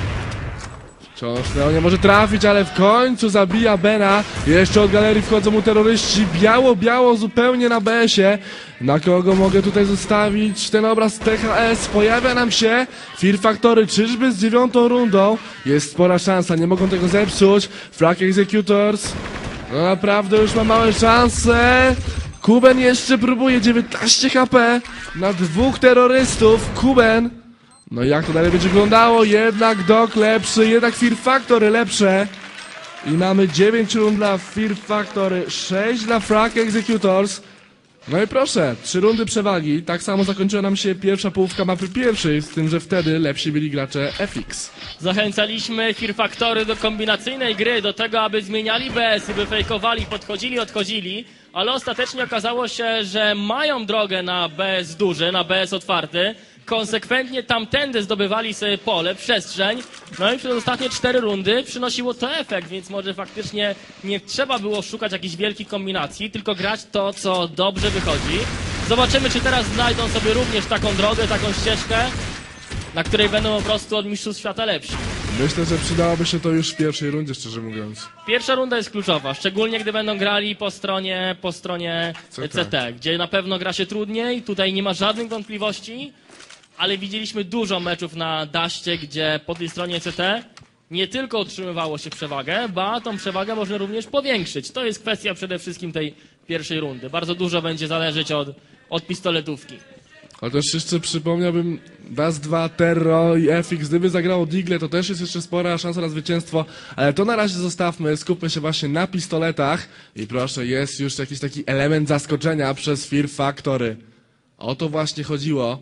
Wciąż Neo nie może trafić, ale w końcu zabija Bena. Jeszcze od galerii wchodzą mu terroryści. Biało, biało zupełnie na B S-ie. Na kogo mogę tutaj zostawić ten obraz T H S? Pojawia nam się Fear Factory. Czyżby z dziewiątą rundą? Jest spora szansa, nie mogą tego zepsuć. Flag Executors. No naprawdę już ma małe szanse. Kuben jeszcze próbuje, dziewiętnaście H P na dwóch terrorystów. Kuben. No jak to dalej będzie wyglądało? Jednak Dog lepszy, jednak Fear Factory lepsze. I mamy dziewięć rund dla Fear Factory, sześć dla Flag Executors. No i proszę, trzy rundy przewagi. Tak samo zakończyła nam się pierwsza połówka mapy pierwszej, z tym, że wtedy lepsi byli gracze F X. Zachęcaliśmy Fear Factory do kombinacyjnej gry, do tego, aby zmieniali B S-y, by fejkowali, podchodzili, odchodzili, ale ostatecznie okazało się, że mają drogę na B S duży, na B S otwarty. Konsekwentnie tamtędy zdobywali sobie pole, przestrzeń, no i przez ostatnie cztery rundy przynosiło to efekt, więc może faktycznie nie trzeba było szukać jakichś wielkich kombinacji, tylko grać to, co dobrze wychodzi. Zobaczymy, czy teraz znajdą sobie również taką drogę, taką ścieżkę, na której będą po prostu od mistrzów świata lepsi. Myślę, że przydałoby się to już w pierwszej rundzie, szczerze mówiąc. Pierwsza runda jest kluczowa, szczególnie gdy będą grali po stronie, po stronie C T. C T, gdzie na pewno gra się trudniej, tutaj nie ma żadnych wątpliwości, ale widzieliśmy dużo meczów na Daście, gdzie po tej stronie C T nie tylko utrzymywało się przewagę, ba, tą przewagę można również powiększyć. To jest kwestia przede wszystkim tej pierwszej rundy. Bardzo dużo będzie zależeć od, od pistoletówki. Chociaż jeszcze przypomniałbym Dust dwa, Terro i F X, gdyby zagrało Digle, to też jest jeszcze spora szansa na zwycięstwo, ale to na razie zostawmy, skupmy się właśnie na pistoletach i proszę, jest już jakiś taki element zaskoczenia przez Fear Factory. O to właśnie chodziło.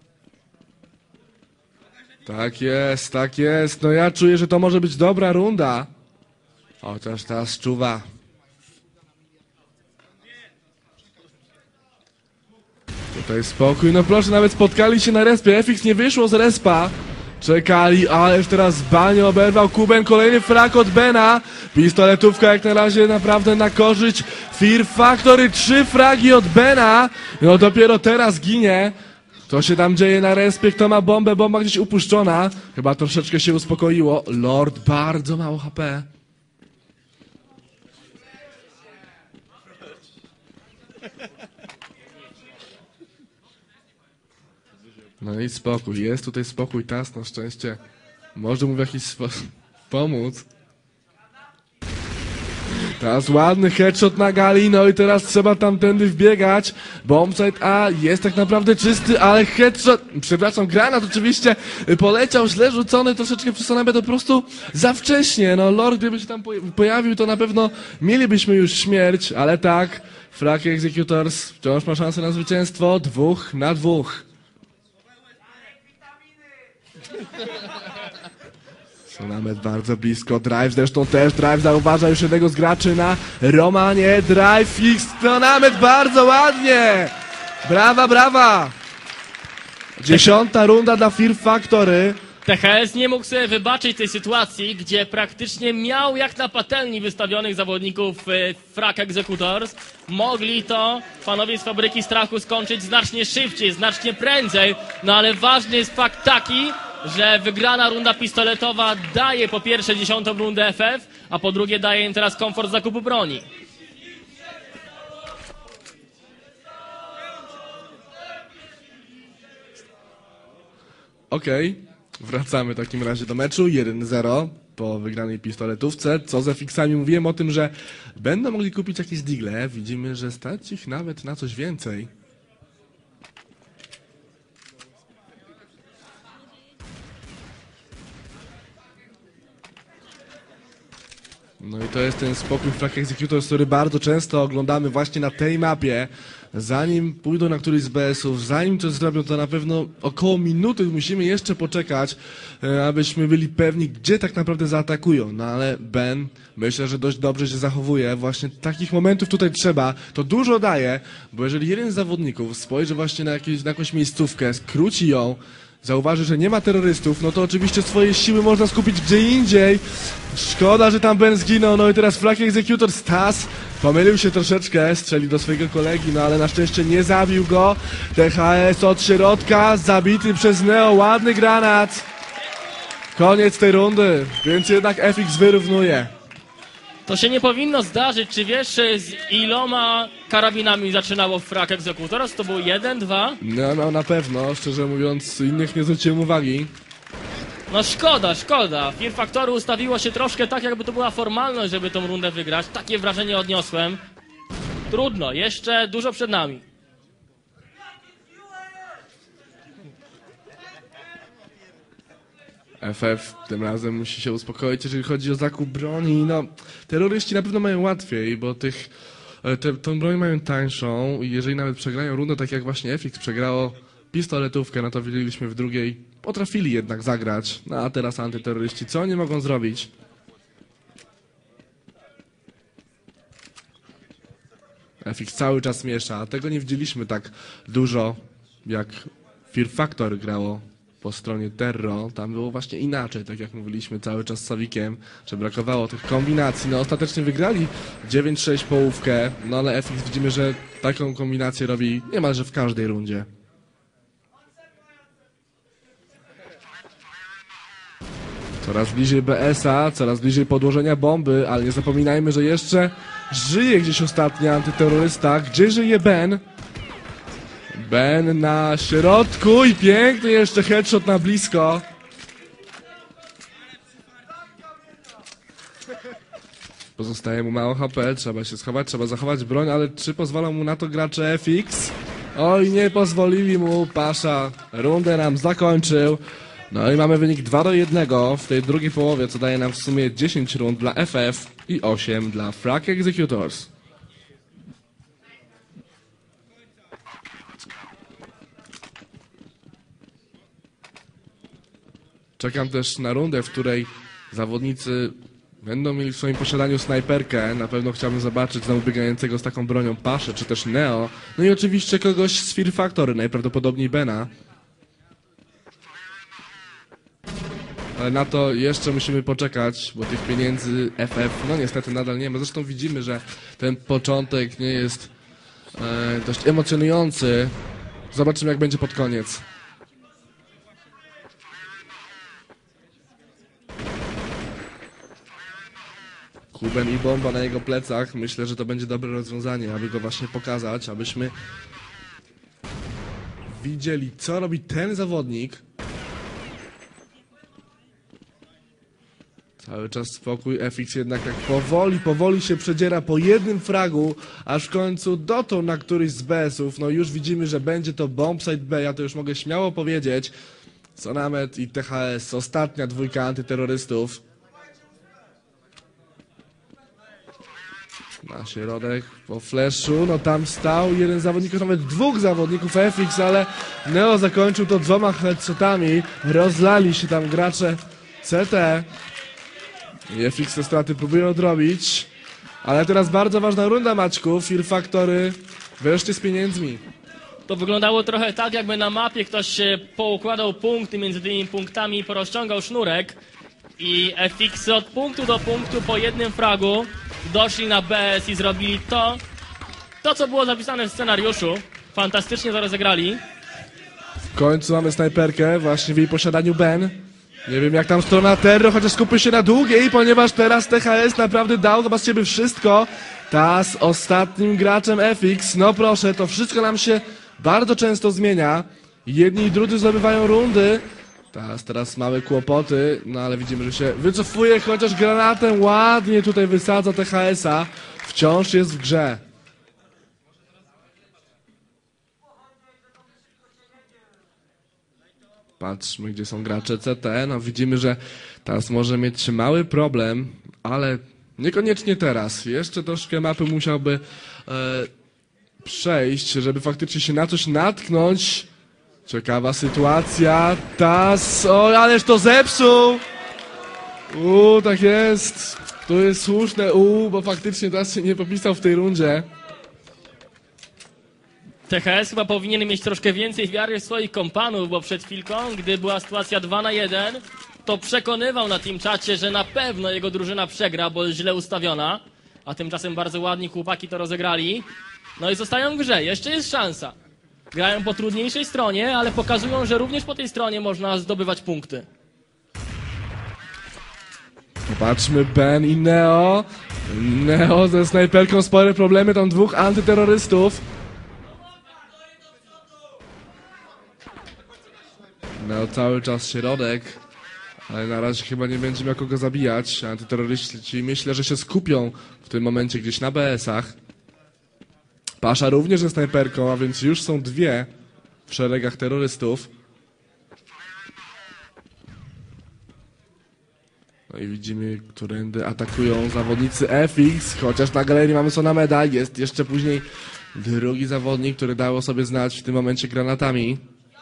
Tak jest, tak jest, no ja czuję, że to może być dobra runda. Chociaż ta czuwa. Tutaj spokój, no proszę, nawet spotkali się na respie, F X nie wyszło z respa. Czekali, ależ teraz Banio oberwał Kuben, kolejny frag od Bena. Pistoletówka jak na razie naprawdę na korzyść Fear Factory, trzy fragi od Bena. No dopiero teraz ginie. Co się tam dzieje na respie, kto ma bombę, bomba gdzieś upuszczona. Chyba troszeczkę się uspokoiło. Lord, bardzo mało H P. No i spokój, jest tutaj spokój, tas na szczęście może mu w jakiś sposób pomóc. Teraz ładny headshot na gali, no i teraz trzeba tamtędy wbiegać. Bombsite A jest tak naprawdę czysty, ale headshot, przepraszam, granat oczywiście poleciał źle rzucony, troszeczkę przesunąłem to po prostu za wcześnie. No Lord gdyby się tam pojawił, to na pewno mielibyśmy już śmierć, ale tak, Frag Executors wciąż ma szansę na zwycięstwo, dwóch na dwóch. Sonamet bardzo blisko, Drive zresztą też, Drive zauważa już jednego z graczy na Romanie, Drive X, Sonamet bardzo ładnie! Brawa, brawa! Dziesiąta runda dla Fear Factory. T H S nie mógł sobie wybaczyć tej sytuacji, gdzie praktycznie miał jak na patelni wystawionych zawodników y, Frag Executors. Mogli to panowie z Fabryki Strachu skończyć znacznie szybciej, znacznie prędzej, no ale ważny jest fakt taki, że wygrana runda pistoletowa daje po pierwsze dziesiątą rundę F F, a po drugie daje im teraz komfort zakupu broni. Okej, okay. Wracamy w takim razie do meczu, jeden zero po wygranej pistoletówce. Co z F X-ami? Mówiłem o tym, że będą mogli kupić jakieś digle, widzimy, że stać ich nawet na coś więcej. No i to jest ten spokój Frag Executors, który bardzo często oglądamy właśnie na tej mapie. Zanim pójdą na któryś z B S-ów, zanim coś zrobią, to na pewno około minuty musimy jeszcze poczekać, abyśmy byli pewni, gdzie tak naprawdę zaatakują. No ale Ben, myślę, że dość dobrze się zachowuje. Właśnie takich momentów tutaj trzeba. To dużo daje, bo jeżeli jeden z zawodników spojrzy właśnie na, jakieś, na jakąś miejscówkę, skróci ją, zauważy, że nie ma terrorystów, no to oczywiście swoje siły można skupić gdzie indziej. Szkoda, że tam Ben zginął, no i teraz Frag Executor Stas pomylił się troszeczkę, strzelił do swojego kolegi, no ale na szczęście nie zabił go. T H S od środka, zabity przez Neo, ładny granat. Koniec tej rundy, więc jednak F X wyrównuje. To się nie powinno zdarzyć. Czy wiesz, z iloma karabinami zaczynało Frag Executors? To był jeden, dwa? No, no na pewno, szczerze mówiąc, innych nie zwróciłem uwagi. No szkoda, szkoda. Fear Factory ustawiło się troszkę tak, jakby to była formalność, żeby tą rundę wygrać. Takie wrażenie odniosłem. Trudno, jeszcze dużo przed nami. F F tym razem musi się uspokoić, jeżeli chodzi o zakup broni. No, terroryści na pewno mają łatwiej, bo tych, te, tą broń mają tańszą i jeżeli nawet przegrają rundę, tak jak właśnie F X przegrało pistoletówkę, no to widzieliśmy w drugiej, potrafili jednak zagrać. No a teraz antyterroryści, co oni mogą zrobić? F X cały czas miesza, a tego nie widzieliśmy tak dużo, jak Fear Factory grało po stronie Terro. Tam było właśnie inaczej, tak jak mówiliśmy cały czas z Sawikiem, że brakowało tych kombinacji. No ostatecznie wygrali dziewięć sześć połówkę, no ale F X widzimy, że taką kombinację robi niemalże w każdej rundzie. Coraz bliżej B S a, coraz bliżej podłożenia bomby, ale nie zapominajmy, że jeszcze żyje gdzieś ostatni antyterrorysta. Gdzie żyje Ben? Ben na środku i piękny jeszcze headshot na blisko. Pozostaje mu mało H P, trzeba się schować, trzeba zachować broń, ale czy pozwolą mu na to gracze F X? Oj, nie pozwolili mu, Pasza rundę nam zakończył. No i mamy wynik dwa do jednego w tej drugiej połowie, co daje nam w sumie dziesięć rund dla F F i osiem dla Frag Executors. Czekam też na rundę, w której zawodnicy będą mieli w swoim posiadaniu snajperkę. Na pewno chciałbym zobaczyć znowu biegającego z taką bronią Paszę, czy też Neo. No i oczywiście kogoś z Fear Factory, najprawdopodobniej Bena. Ale na to jeszcze musimy poczekać, bo tych pieniędzy F F, no niestety nadal nie ma. Zresztą widzimy, że ten początek nie jest e, dość emocjonujący. Zobaczymy, jak będzie pod koniec. Kuben i bomba na jego plecach. Myślę, że to będzie dobre rozwiązanie, aby go właśnie pokazać, abyśmy widzieli, co robi ten zawodnik. Cały czas spokój, F X jednak tak powoli, powoli się przedziera po jednym fragu, aż w końcu dotarł na któryś z B S ów. No już widzimy, że będzie to bombsite B, ja to już mogę śmiało powiedzieć. Sonamet i T H S, ostatnia dwójka antyterrorystów. Na środek po flashu, no tam stał jeden zawodnik, nawet dwóch zawodników F X, ale Neo zakończył to dwoma headshotami. Rozlali się tam gracze C T. I F X te straty próbują odrobić. Ale teraz bardzo ważna runda, Maćku. Fear Factory wreszcie z pieniędzmi. To wyglądało trochę tak, jakby na mapie ktoś się poukładał punkty między tymi punktami i porozciągał sznurek. I F X od punktu do punktu po jednym fragu doszli na B S i zrobili to, to co było zapisane w scenariuszu. Fantastycznie to rozegrali. W końcu mamy snajperkę, właśnie w jej posiadaniu Ben. Nie wiem jak tam strona Terro, chociaż skupię się na długiej, ponieważ teraz T H S naprawdę dał chyba z ciebie wszystko. Ta z ostatnim graczem F X, no proszę, to wszystko nam się bardzo często zmienia. Jedni i drudzy zdobywają rundy. Teraz, teraz mamy kłopoty, no ale widzimy, że się wycofuje, chociaż granatem ładnie tutaj wysadza T H S a. Wciąż jest w grze. Patrzmy, gdzie są gracze C T. No widzimy, że teraz może mieć mały problem, ale niekoniecznie teraz. Jeszcze troszkę mapy musiałby e, przejść, żeby faktycznie się na coś natknąć. Ciekawa sytuacja. Tas, o, ależ to zepsuł! Uuu, tak jest. To jest słuszne, uuu, bo faktycznie teraz się nie popisał w tej rundzie. T H S chyba powinien mieć troszkę więcej wiary w swoich kompanów, bo przed chwilką, gdy była sytuacja dwa na jeden, to przekonywał na tym czacie, że na pewno jego drużyna przegra, bo jest źle ustawiona, a tymczasem bardzo ładni chłopaki to rozegrali. No i zostają w grze, jeszcze jest szansa. Grają po trudniejszej stronie, ale pokazują, że również po tej stronie można zdobywać punkty. Popatrzmy, Ben i Neo. Neo ze snajperką, spore problemy, tam dwóch antyterrorystów. Neo cały czas środek, ale na razie chyba nie będzie miał kogo zabijać. Antyterroryści myślę, że się skupią w tym momencie gdzieś na B S ach. Pasza również ze snajperką, a więc już są dwie w szeregach terrorystów. No i widzimy, którędy atakują zawodnicy F X, chociaż na galerii mamy Sonameda, jest jeszcze później drugi zawodnik, który dał o sobie znać w tym momencie granatami.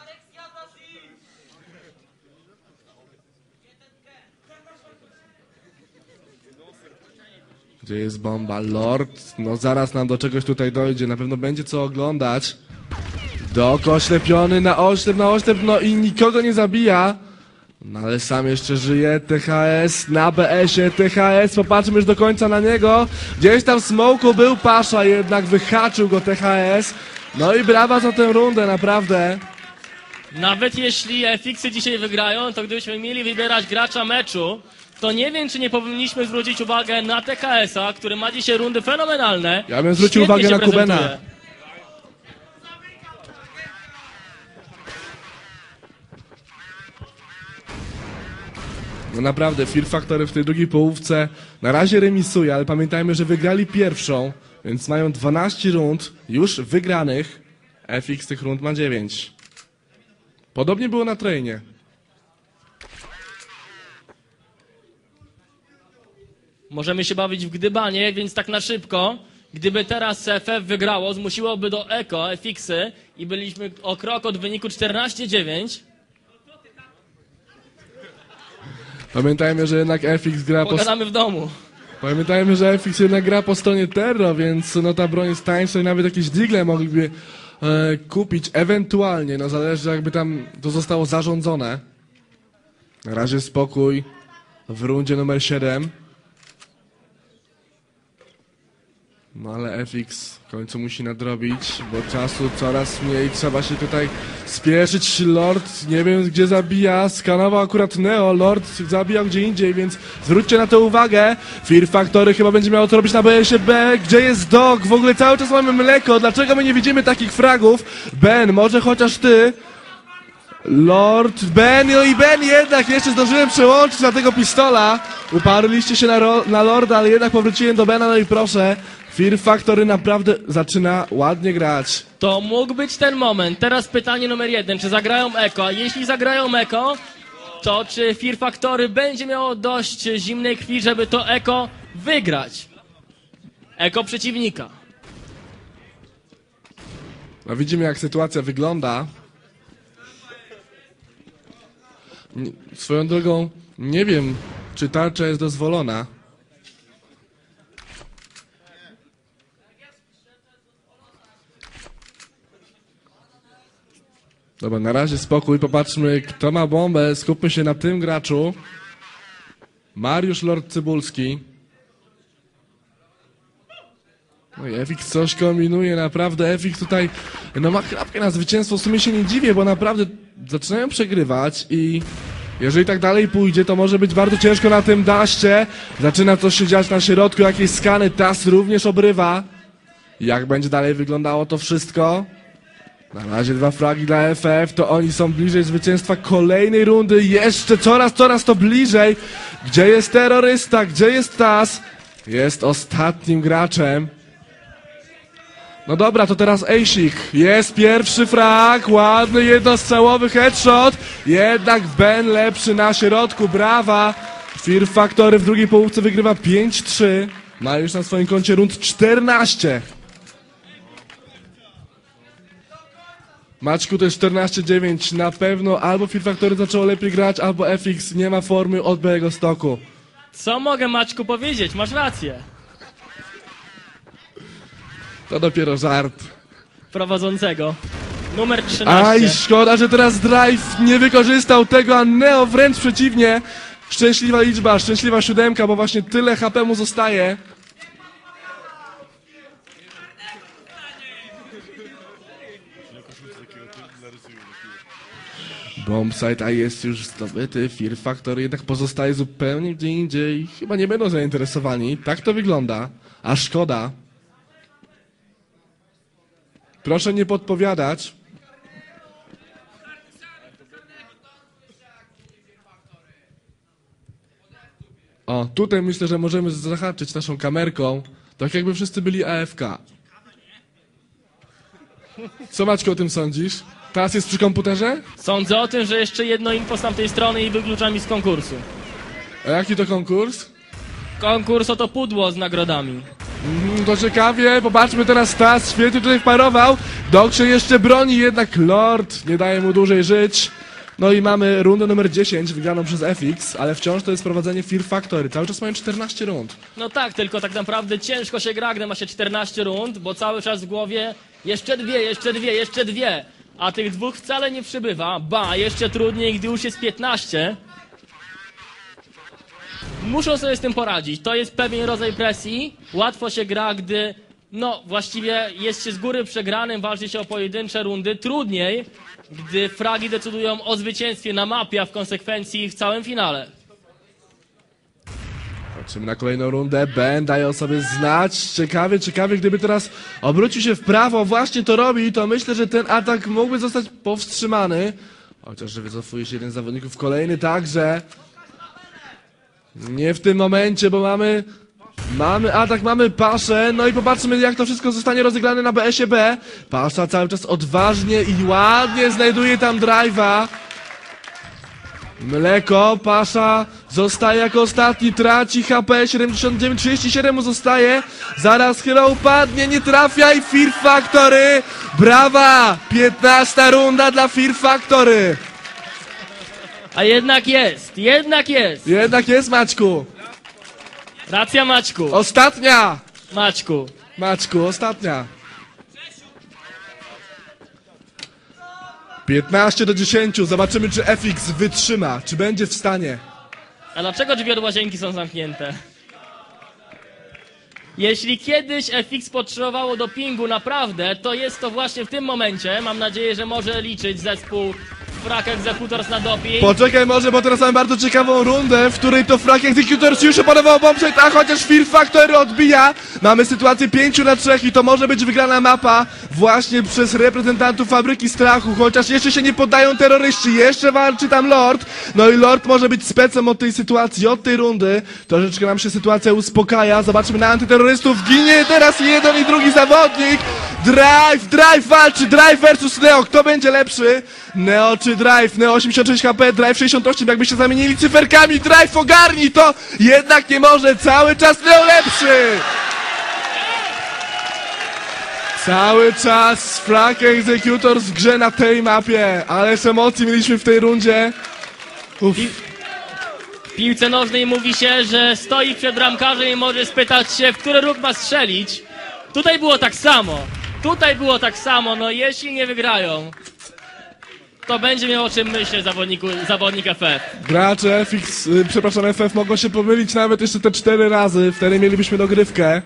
Gdzie jest bomba? Lord, no zaraz nam do czegoś tutaj dojdzie, na pewno będzie co oglądać. Dok oślepiony na oślep, na oślep, no i nikogo nie zabija. No ale sam jeszcze żyje, T H S na B S ie, T H S, popatrzmy już do końca na niego. Gdzieś tam w smoku był Pasza, jednak wyhaczył go T H S. No i brawa za tę rundę, naprawdę. Nawet jeśli F X-y dzisiaj wygrają, to gdybyśmy mieli wybierać gracza meczu, to nie wiem, czy nie powinniśmy zwrócić uwagę na T K S-a, który ma dzisiaj rundy fenomenalne. Ja bym zwrócił Świetnie uwagę się na Kubena. prezentuje. No naprawdę, Fear Factory w tej drugiej połówce na razie remisuje, ale pamiętajmy, że wygrali pierwszą, więc mają dwanaście rund już wygranych. F X tych rund ma dziewięć. Podobnie było na trainie. Możemy się bawić w gdybanie, więc tak na szybko, gdyby teraz F F wygrało, zmusiłoby do Eko F X-y i byliśmy o krok od wyniku czternaście dziewięć. Pamiętajmy, że jednak F X gra po... Pogadamy w domu. Pamiętajmy, że F X jednak gra po stronie Terro, więc no ta broń jest tańsza i nawet jakieś digle mogliby e, kupić, ewentualnie, no zależy jakby tam to zostało zarządzone. Na razie spokój w rundzie numer siedem. No ale F X w końcu musi nadrobić, bo czasu coraz mniej, trzeba się tutaj spieszyć. Lord nie wiem gdzie zabija, skanował akurat Neo, Lord zabijał gdzie indziej, więc zwróćcie na to uwagę. Fear Factory chyba będzie miało to robić na B S B, gdzie jest Dog? W ogóle cały czas mamy mleko, dlaczego my nie widzimy takich fragów? Ben, może chociaż ty? Lord, Ben, no i Ben jednak jeszcze zdążyłem przełączyć na tego pistola. Uparliście się na, ro, na Lorda, ale jednak powróciłem do Bena, no i proszę. Fear Factory naprawdę zaczyna ładnie grać. To mógł być ten moment. Teraz pytanie numer jeden. Czy zagrają Eko? A jeśli zagrają Eko, to czy Fear Factory będzie miało dość zimnej krwi, żeby to Eko wygrać? Eko przeciwnika. No widzimy jak sytuacja wygląda. Nie, swoją drogą, nie wiem, czy tarcza jest dozwolona. Dobra, na razie spokój, popatrzmy kto ma bombę, skupmy się na tym graczu. Mariusz Lord Cybulski. No i F X coś kombinuje, naprawdę F X tutaj no ma chrapkę na zwycięstwo, w sumie się nie dziwię, bo naprawdę zaczynają przegrywać i jeżeli tak dalej pójdzie, to może być bardzo ciężko na tym daście. Zaczyna coś się dziać na środku, jakieś skany, Tas również obrywa. Jak będzie dalej wyglądało to wszystko? Na razie dwa fragi dla F F, to oni są bliżej zwycięstwa kolejnej rundy, jeszcze coraz, coraz to bliżej. Gdzie jest terrorysta? Gdzie jest Tas? Jest ostatnim graczem. No dobra, to teraz Ejsik. Jest pierwszy frag, ładny jednostrzałowy headshot. Jednak Ben lepszy na środku, brawa. Fear Factory w drugiej połówce wygrywa pięć trzy. Ma już na swoim koncie rund czternaście. Maćku, to jest czternaście dziewięć. Na pewno albo Fear Factory zaczęło lepiej grać, albo F X nie ma formy od białego stoku. Co mogę, Maćku, powiedzieć? Masz rację. To dopiero żart. Prowadzącego. Numer trzynaście. Aj, szkoda, że teraz Drive nie wykorzystał tego, a Neo wręcz przeciwnie. Szczęśliwa liczba, szczęśliwa siódemka, bo właśnie tyle H P mu zostaje. Bombsite, a jest już zdobyty. Fear Factory jednak pozostaje zupełnie gdzie indziej. Chyba nie będą zainteresowani. Tak to wygląda. A szkoda. Proszę nie podpowiadać. O, tutaj myślę, że możemy zahaczyć naszą kamerką, tak jakby wszyscy byli A F K. Co, Maćku, o tym sądzisz? Teraz jest przy komputerze? Sądzę o tym, że jeszcze jedno info z tamtej strony i wyklucza mi z konkursu. A jaki to konkurs? Konkurs o to pudło z nagrodami. Mm, to ciekawie, popatrzmy teraz Tas, świetnie tutaj wparował. Dog się jeszcze broni, jednak Lord nie daje mu dłużej żyć. No i mamy rundę numer dziesięć, wygraną przez F X, ale wciąż to jest prowadzenie Fear Factory. Cały czas mają czternaście rund. No tak, tylko tak naprawdę ciężko się gra, gdy ma się czternaście rund, bo cały czas w głowie jeszcze dwie, jeszcze dwie, jeszcze dwie. A tych dwóch wcale nie przybywa. Ba, jeszcze trudniej, gdy już jest piętnaście. Muszą sobie z tym poradzić. To jest pewien rodzaj presji. Łatwo się gra, gdy No, właściwie jest się z góry przegranym, walczy się o pojedyncze rundy. Trudniej, gdy fragi decydują o zwycięstwie na mapie, a w konsekwencji w całym finale. Patrzymy na kolejną rundę. Ben daje o sobie znać. Ciekawie, ciekawie, gdyby teraz obrócił się w prawo, właśnie to robi, to myślę, że ten atak mógłby zostać powstrzymany. Chociaż, że wycofuje się jeden z zawodników, kolejny także. Nie w tym momencie, bo mamy... Mamy atak, mamy Paszę, no i popatrzmy, jak to wszystko zostanie rozegrane na B S ie B. Pasza cały czas odważnie i ładnie znajduje tam drive'a. Mleko, Pasza zostaje jako ostatni, traci H P, siedemdziesiąt dziewięć, trzydzieści siedem mu zostaje. Zaraz chyba upadnie, nie trafia i Fear Factory. Brawa! piętnasta runda dla Fear Factory. A jednak jest, jednak jest. Jednak jest, Maćku. Racja, Maćku. Ostatnia! Maćku. Maćku, ostatnia. piętnaście do dziesięciu. Zobaczymy, czy F X wytrzyma, czy będzie w stanie. A dlaczego drzwi od łazienki są zamknięte? Jeśli kiedyś F X potrzebowało dopingu naprawdę, to jest to właśnie w tym momencie. Mam nadzieję, że może liczyć zespół Frag Executors na doping. Poczekaj może, bo teraz mamy bardzo ciekawą rundę, w której to Frag Executors już opanował bombset, a chociaż Fear Factory odbija. Mamy sytuację pięciu na trzech i to może być wygrana mapa właśnie przez reprezentantów Fabryki Strachu, chociaż jeszcze się nie poddają terroryści, jeszcze walczy tam Lord. No i Lord może być specem od tej sytuacji, od tej rundy. Troszeczkę nam się sytuacja uspokaja. Zobaczmy na antyterrorystów. Ginie teraz jeden i drugi zawodnik. Drive, Drive walczy, Drive versus Neo. Kto będzie lepszy? Neo czy Drive? Neo osiemdziesiąt sześć H P, Drive sześćdziesiąt osiem. Jakby się zamienili cyferkami, Drive ogarni to. Jednak nie może, cały czas Neo lepszy. Cały czas Frag Executors w grze na tej mapie. Ależ emocji mieliśmy w tej rundzie. Uff. W piłce nożnej mówi się, że stoi przed bramkarzem i może spytać się, w który róg ma strzelić. Tutaj było tak samo. Tutaj było tak samo. No jeśli nie wygrają, to będzie miał o czym myśleć zawodniku, zawodnik F F. Gracze F X, y, przepraszam, F F mogą się pomylić nawet jeszcze te cztery razy. Wtedy mielibyśmy dogrywkę.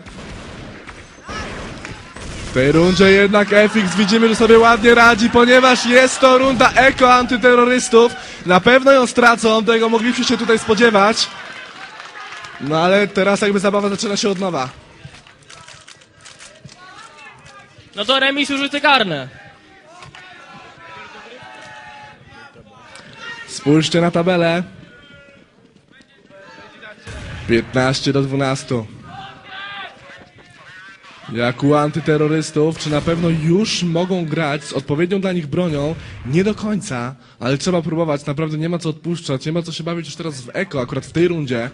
W tej rundzie jednak F X widzimy, że sobie ładnie radzi, ponieważ jest to runda eko antyterrorystów. Na pewno ją stracą, tego mogliśmy się tutaj spodziewać. No ale teraz jakby zabawa zaczyna się od nowa. No to remis już rzuty karne. Spójrzcie na tabelę. piętnaście do dwunastu. Jak u antyterrorystów, czy na pewno już mogą grać z odpowiednią dla nich bronią? Nie do końca, ale trzeba próbować, naprawdę nie ma co odpuszczać, nie ma co się bawić już teraz w eko, akurat w tej rundzie.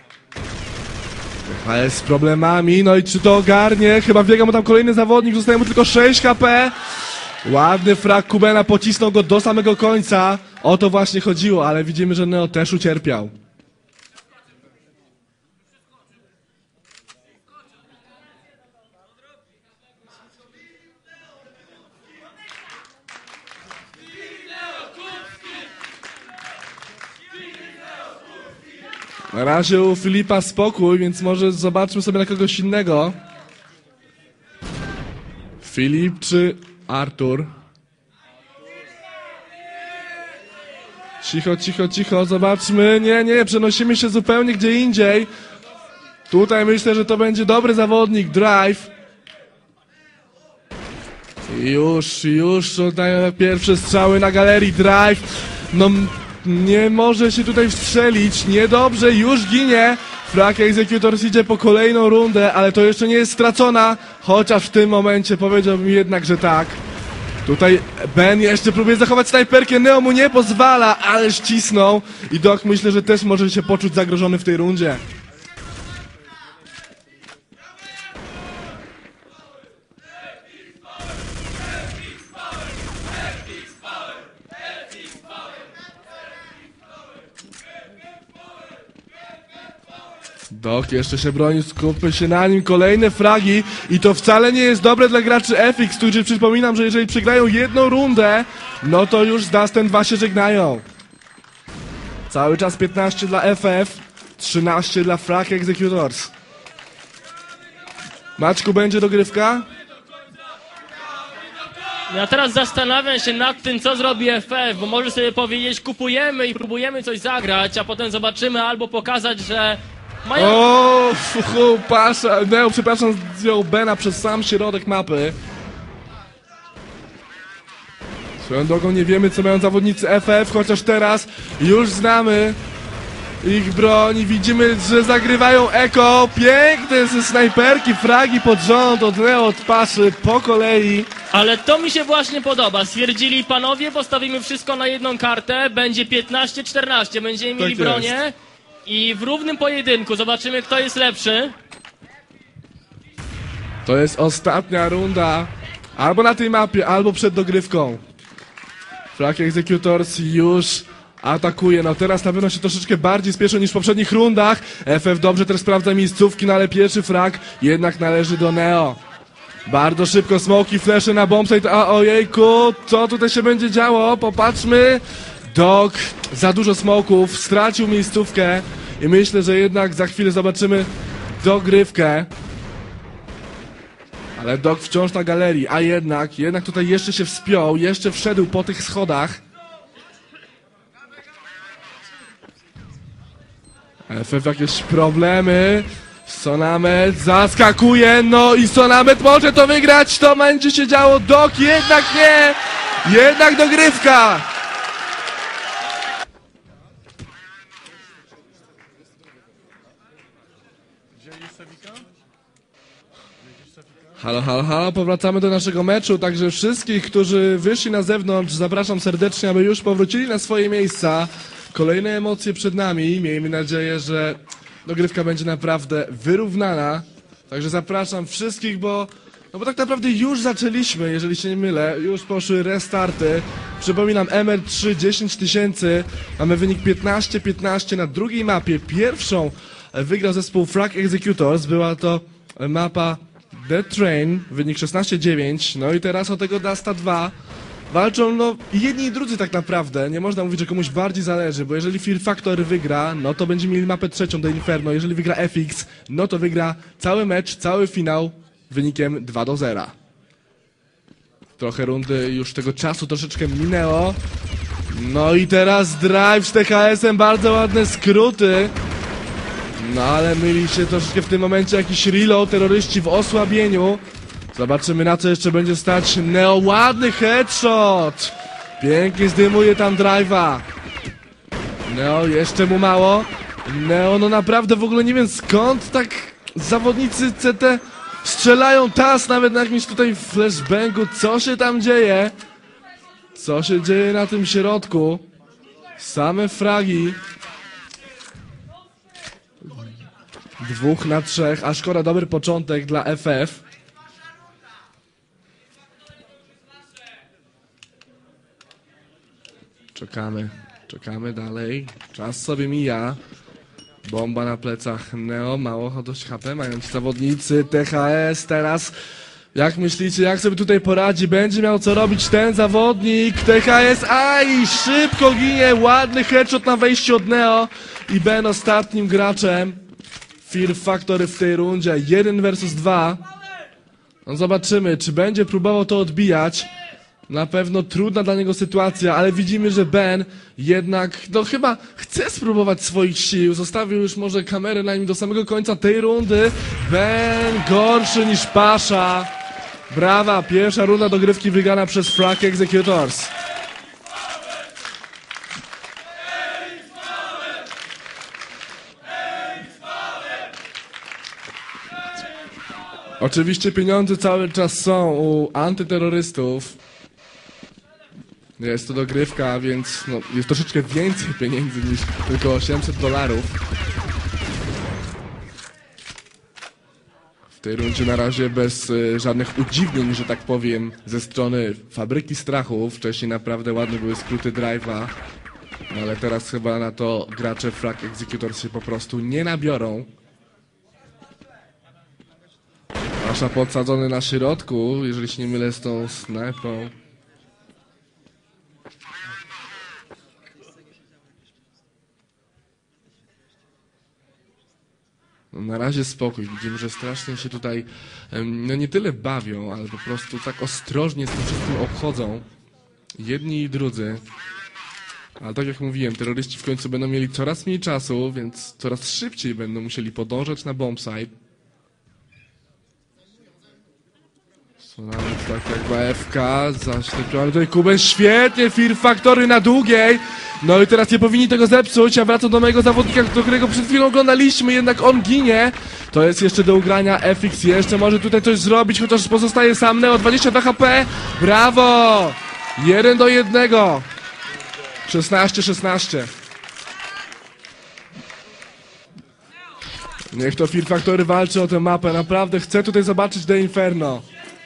Ale z problemami, no i czy to ogarnie? Chyba biega mu tam kolejny zawodnik, zostaje mu tylko sześć H P. Ładny frag Kubena, pocisnął go do samego końca. O to właśnie chodziło, ale widzimy, że Neo też ucierpiał. Na razie u Filipa spokój, więc może zobaczmy sobie na kogoś innego. Filip czy Artur? Cicho, cicho, cicho, zobaczmy. Nie, nie, przenosimy się zupełnie gdzie indziej. Tutaj myślę, że to będzie dobry zawodnik, Drive. Już, już oddają pierwsze strzały na galerii, Drive. No, nie może się tutaj wstrzelić, niedobrze, już ginie. Frag Executors idzie po kolejną rundę, ale to jeszcze nie jest stracona, chociaż w tym momencie powiedziałbym jednak, że tak. Tutaj Ben jeszcze próbuje zachować snajperkę, Neo mu nie pozwala, ale ścisnął i Doc myślę, że też może się poczuć zagrożony w tej rundzie. Doc jeszcze się broni, skupmy się na nim, kolejne fragi i to wcale nie jest dobre dla graczy F X, którzy przypominam, że jeżeli przegrają jedną rundę, no to już z Dustem dwa się żegnają. Cały czas piętnaście dla F F, trzynaście dla Frag Executors. Maćku, będzie dogrywka? Ja teraz zastanawiam się nad tym, co zrobi F F, bo może sobie powiedzieć, kupujemy i próbujemy coś zagrać, a potem zobaczymy albo pokazać, że mają... O, fuhu, pasza, Neo, przepraszam, zdjął Bena przez sam środek mapy. Swoją drogą nie wiemy, co mają zawodnicy F F, chociaż teraz już znamy ich broń i widzimy, że zagrywają eko. Piękne ze snajperki, fragi pod rząd od Neo, od paszy, po kolei. Ale to mi się właśnie podoba. Stwierdzili, panowie, postawimy wszystko na jedną kartę, będzie piętnaście czternaście, będziemy mieli Tak jest. bronię i w równym pojedynku zobaczymy, kto jest lepszy. To jest ostatnia runda, albo na tej mapie, albo przed dogrywką. Flag Executors już atakuje, no teraz na pewno się troszeczkę bardziej spieszą niż w poprzednich rundach. F F dobrze też sprawdza miejscówki, no ale pierwszy frag jednak należy do Neo. Bardzo szybko smoki, flesze na bombsite, a ojejku, co tutaj się będzie działo? Popatrzmy. Dog, za dużo smoków, stracił miejscówkę i myślę, że jednak za chwilę zobaczymy dogrywkę. Ale Dog wciąż na galerii, a jednak, jednak tutaj jeszcze się wspiął, jeszcze wszedł po tych schodach. F F jakieś problemy. Sonamet zaskakuje, no i Sonamet może to wygrać, to będzie się działo. Dog jednak nie, jednak dogrywka. Halo, halo, halo, powracamy do naszego meczu, także wszystkich, którzy wyszli na zewnątrz, zapraszam serdecznie, aby już powrócili na swoje miejsca. Kolejne emocje przed nami, miejmy nadzieję, że dogrywka będzie naprawdę wyrównana. Także zapraszam wszystkich, bo, no bo tak naprawdę już zaczęliśmy, jeżeli się nie mylę, już poszły restarty. Przypominam, M R trzy dziesięć tysięcy, mamy wynik piętnaście piętnaście na drugiej mapie. Pierwszą wygrał zespół Flag Executors, była to mapa The Train, wynik szesnaście dziewięć, no i teraz o tego Dasta dwa walczą, no jedni i drudzy tak naprawdę, nie można mówić, że komuś bardziej zależy, bo jeżeli Fear Factor wygra, no to będzie mieli mapę trzecią do Inferno, jeżeli wygra F X, no to wygra cały mecz, cały finał wynikiem dwa do zera. Trochę rundy już tego czasu troszeczkę minęło, no i teraz drive z T H S-em, bardzo ładne skróty. No ale myli się troszeczkę w tym momencie jakiś reload, terroryści w osłabieniu. Zobaczymy, na co jeszcze będzie stać Neo. Ładny headshot! Pięknie zdymuje tam drive'a. Neo, jeszcze mu mało. Neo, no naprawdę w ogóle nie wiem skąd tak zawodnicy C T strzelają tas nawet na jakimś tutaj flashbangu. Co się tam dzieje? Co się dzieje na tym środku? Same fragi. Dwóch na trzech, a szkoda, dobry początek dla F F. Czekamy, czekamy dalej. Czas sobie mija. Bomba na plecach Neo, mało dość H P mają ci zawodnicy. T H S teraz. Jak myślicie, jak sobie tutaj poradzi? Będzie miał co robić ten zawodnik. T H S, aj, szybko ginie. Ładny headshot na wejściu od Neo. I Ben ostatnim graczem Fear Factory w tej rundzie. Jeden versus dwa. No zobaczymy, czy będzie próbował to odbijać. Na pewno trudna dla niego sytuacja, ale widzimy, że Ben jednak, no chyba chce spróbować swoich sił. Zostawił już może kamerę na nim do samego końca tej rundy. Ben gorszy niż Pasza. Brawa, pierwsza runda dogrywki wygrana przez Flag Executors. Oczywiście pieniądze cały czas są u antyterrorystów. Jest to dogrywka, więc no, jest troszeczkę więcej pieniędzy niż tylko osiemset dolarów. W tej rundzie na razie bez y, żadnych udziwnień, że tak powiem, ze strony Fabryki Strachu. Wcześniej naprawdę ładne były skróty drive'a, no, ale teraz chyba na to gracze Flag Executors się po prostu nie nabiorą. Pasza podsadzony na środku, jeżeli się nie mylę z tą snajpą. Na razie spokój. Widzimy, że strasznie się tutaj em, no nie tyle bawią, ale po prostu tak ostrożnie z tym wszystkim obchodzą. Jedni i drudzy. Ale tak jak mówiłem, terroryści w końcu będą mieli coraz mniej czasu, więc coraz szybciej będą musieli podążać na bombsite. Nawet tak jak B F K, zaślepiony tutaj Kubę, świetnie, Fear Factory na długiej. No i teraz nie powinni tego zepsuć, ja wracam do mojego zawodnika, do którego przed chwilą oglądaliśmy, jednak on ginie. To jest jeszcze do ugrania, F X jeszcze może tutaj coś zrobić, chociaż pozostaje sam Neo, dwadzieścia dwa H P. Brawo! Jeden do jednego. szesnaście szesnaście. Niech to Fear Factory walczy o tę mapę, naprawdę chcę tutaj zobaczyć The Inferno.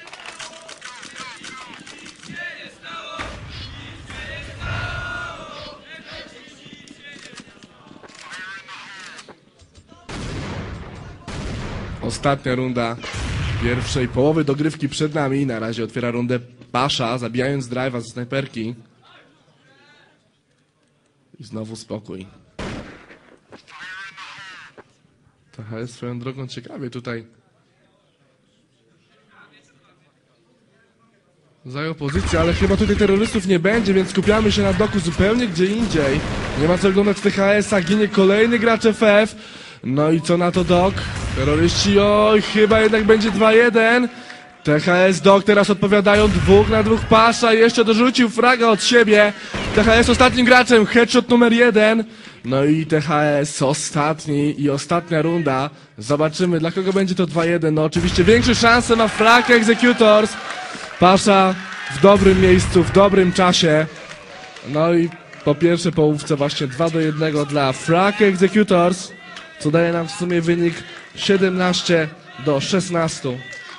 Ostatnia runda pierwszej połowy dogrywki przed nami. Na razie otwiera rundę Pasza, zabijając drive'a ze snajperki. I znowu spokój. T H S swoją drogą ciekawie tutaj zajął pozycję, ale chyba tutaj terrorystów nie będzie, więc skupiamy się na doku zupełnie gdzie indziej. Nie ma co oglądać T H S a, ginie kolejny gracz F F. No i co na to Dok? Terroryści, oj, chyba jednak będzie dwa jeden. T H S, Dok teraz odpowiadają dwóch na dwóch. Pasza jeszcze dorzucił fraga od siebie. T H S ostatnim graczem, headshot numer jeden. No i T H S ostatni i ostatnia runda. Zobaczymy, dla kogo będzie to dwa jeden. No oczywiście większe szanse ma Frag Executors. Pasza w dobrym miejscu, w dobrym czasie. No i po pierwszej połówce właśnie dwa do jednego dla Frag Executors, co daje nam w sumie wynik siedemnaście do szesnastu.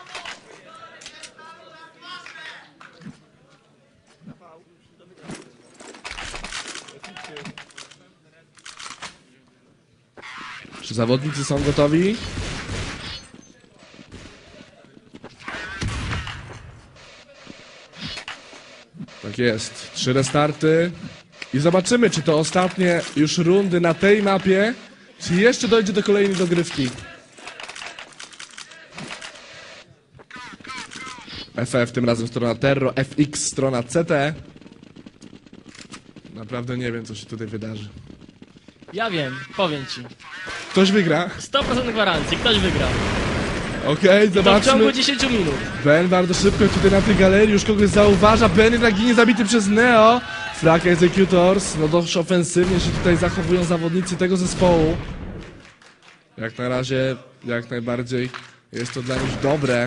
Czy zawodnicy są gotowi? Tak jest. Trzy restarty. I zobaczymy, czy to ostatnie już rundy na tej mapie, czy jeszcze dojdzie do kolejnej dogrywki. F F tym razem strona Terro, F X strona C T. Naprawdę nie wiem, co się tutaj wydarzy. Ja wiem, powiem ci. Ktoś wygra. sto procent gwarancji, ktoś wygra. Okej, To w ciągu zobaczmy. dziesięciu minut. Ben bardzo szybko tutaj na tej galerii już kogoś zauważa. Ben jednak ginie zabity przez Neo. Frag Executors, no dość ofensywnie się tutaj zachowują zawodnicy tego zespołu. Jak na razie, jak najbardziej jest to dla nich dobre.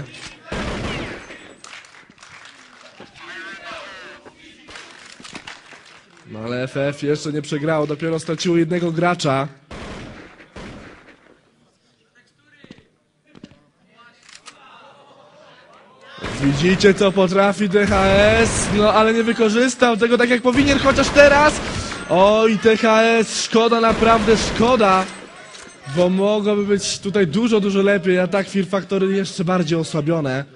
No ale F F jeszcze nie przegrało, dopiero straciło jednego gracza. Widzicie, co potrafi T H S, no ale nie wykorzystał tego tak jak powinien, chociaż teraz. Oj, T H S, szkoda, naprawdę szkoda, bo mogłoby być tutaj dużo, dużo lepiej, a tak Fear Factory jeszcze bardziej osłabione.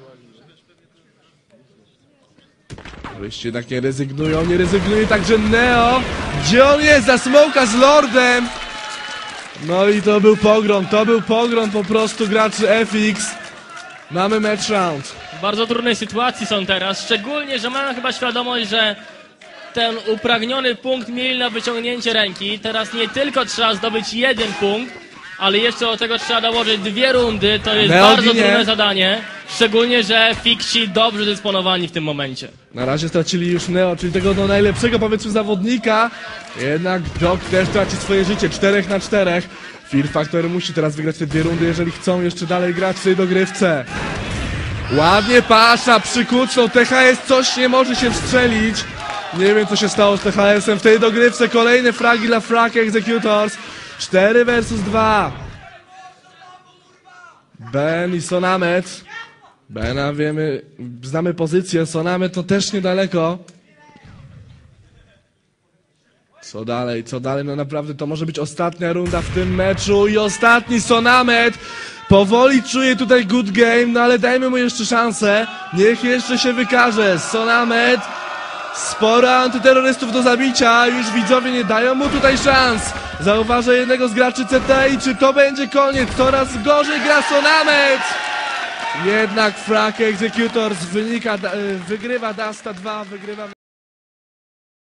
Oczywiście jednak nie rezygnują, nie rezygnuje także Neo. Gdzie on jest? Za smoka z Lordem. No i to był pogrom, to był pogrom po prostu graczy F X. Mamy match round. W bardzo trudnej sytuacji są teraz, szczególnie, że mają chyba świadomość, że ten upragniony punkt mieli na wyciągnięcie ręki. Teraz nie tylko trzeba zdobyć jeden punkt, ale jeszcze do tego trzeba dołożyć dwie rundy. To jest Neo bardzo ginie. trudne zadanie, szczególnie, że Fiksi dobrze dysponowani w tym momencie. Na razie stracili już Neo, czyli tego no najlepszego powiedzmy zawodnika. Jednak Dok też traci swoje życie, czterech na czterech. Fear Factory musi teraz wygrać te dwie rundy, jeżeli chcą jeszcze dalej grać w tej dogrywce. Ładnie Pasza przykucnął, T H S coś nie może się wstrzelić. Nie wiem, co się stało z T H S-em w tej dogrywce. Kolejne fragi dla Frag Executors. cztery versus dwa. Ben i Sonamet. Bena wiemy, znamy pozycję, Sonamet to też niedaleko. Co dalej, co dalej? No naprawdę to może być ostatnia runda w tym meczu i ostatni Sonamet. Powoli czuje tutaj good game, no ale dajmy mu jeszcze szansę. Niech jeszcze się wykaże. Sonamet Sporo antyterrorystów do zabicia, już widzowie nie dają mu tutaj szans. Zauważa jednego z graczy C T i czy to będzie koniec? Coraz gorzej gra Sonamet. Jednak Frag Executors wynika, wygrywa Dasta dwa, wygrywa...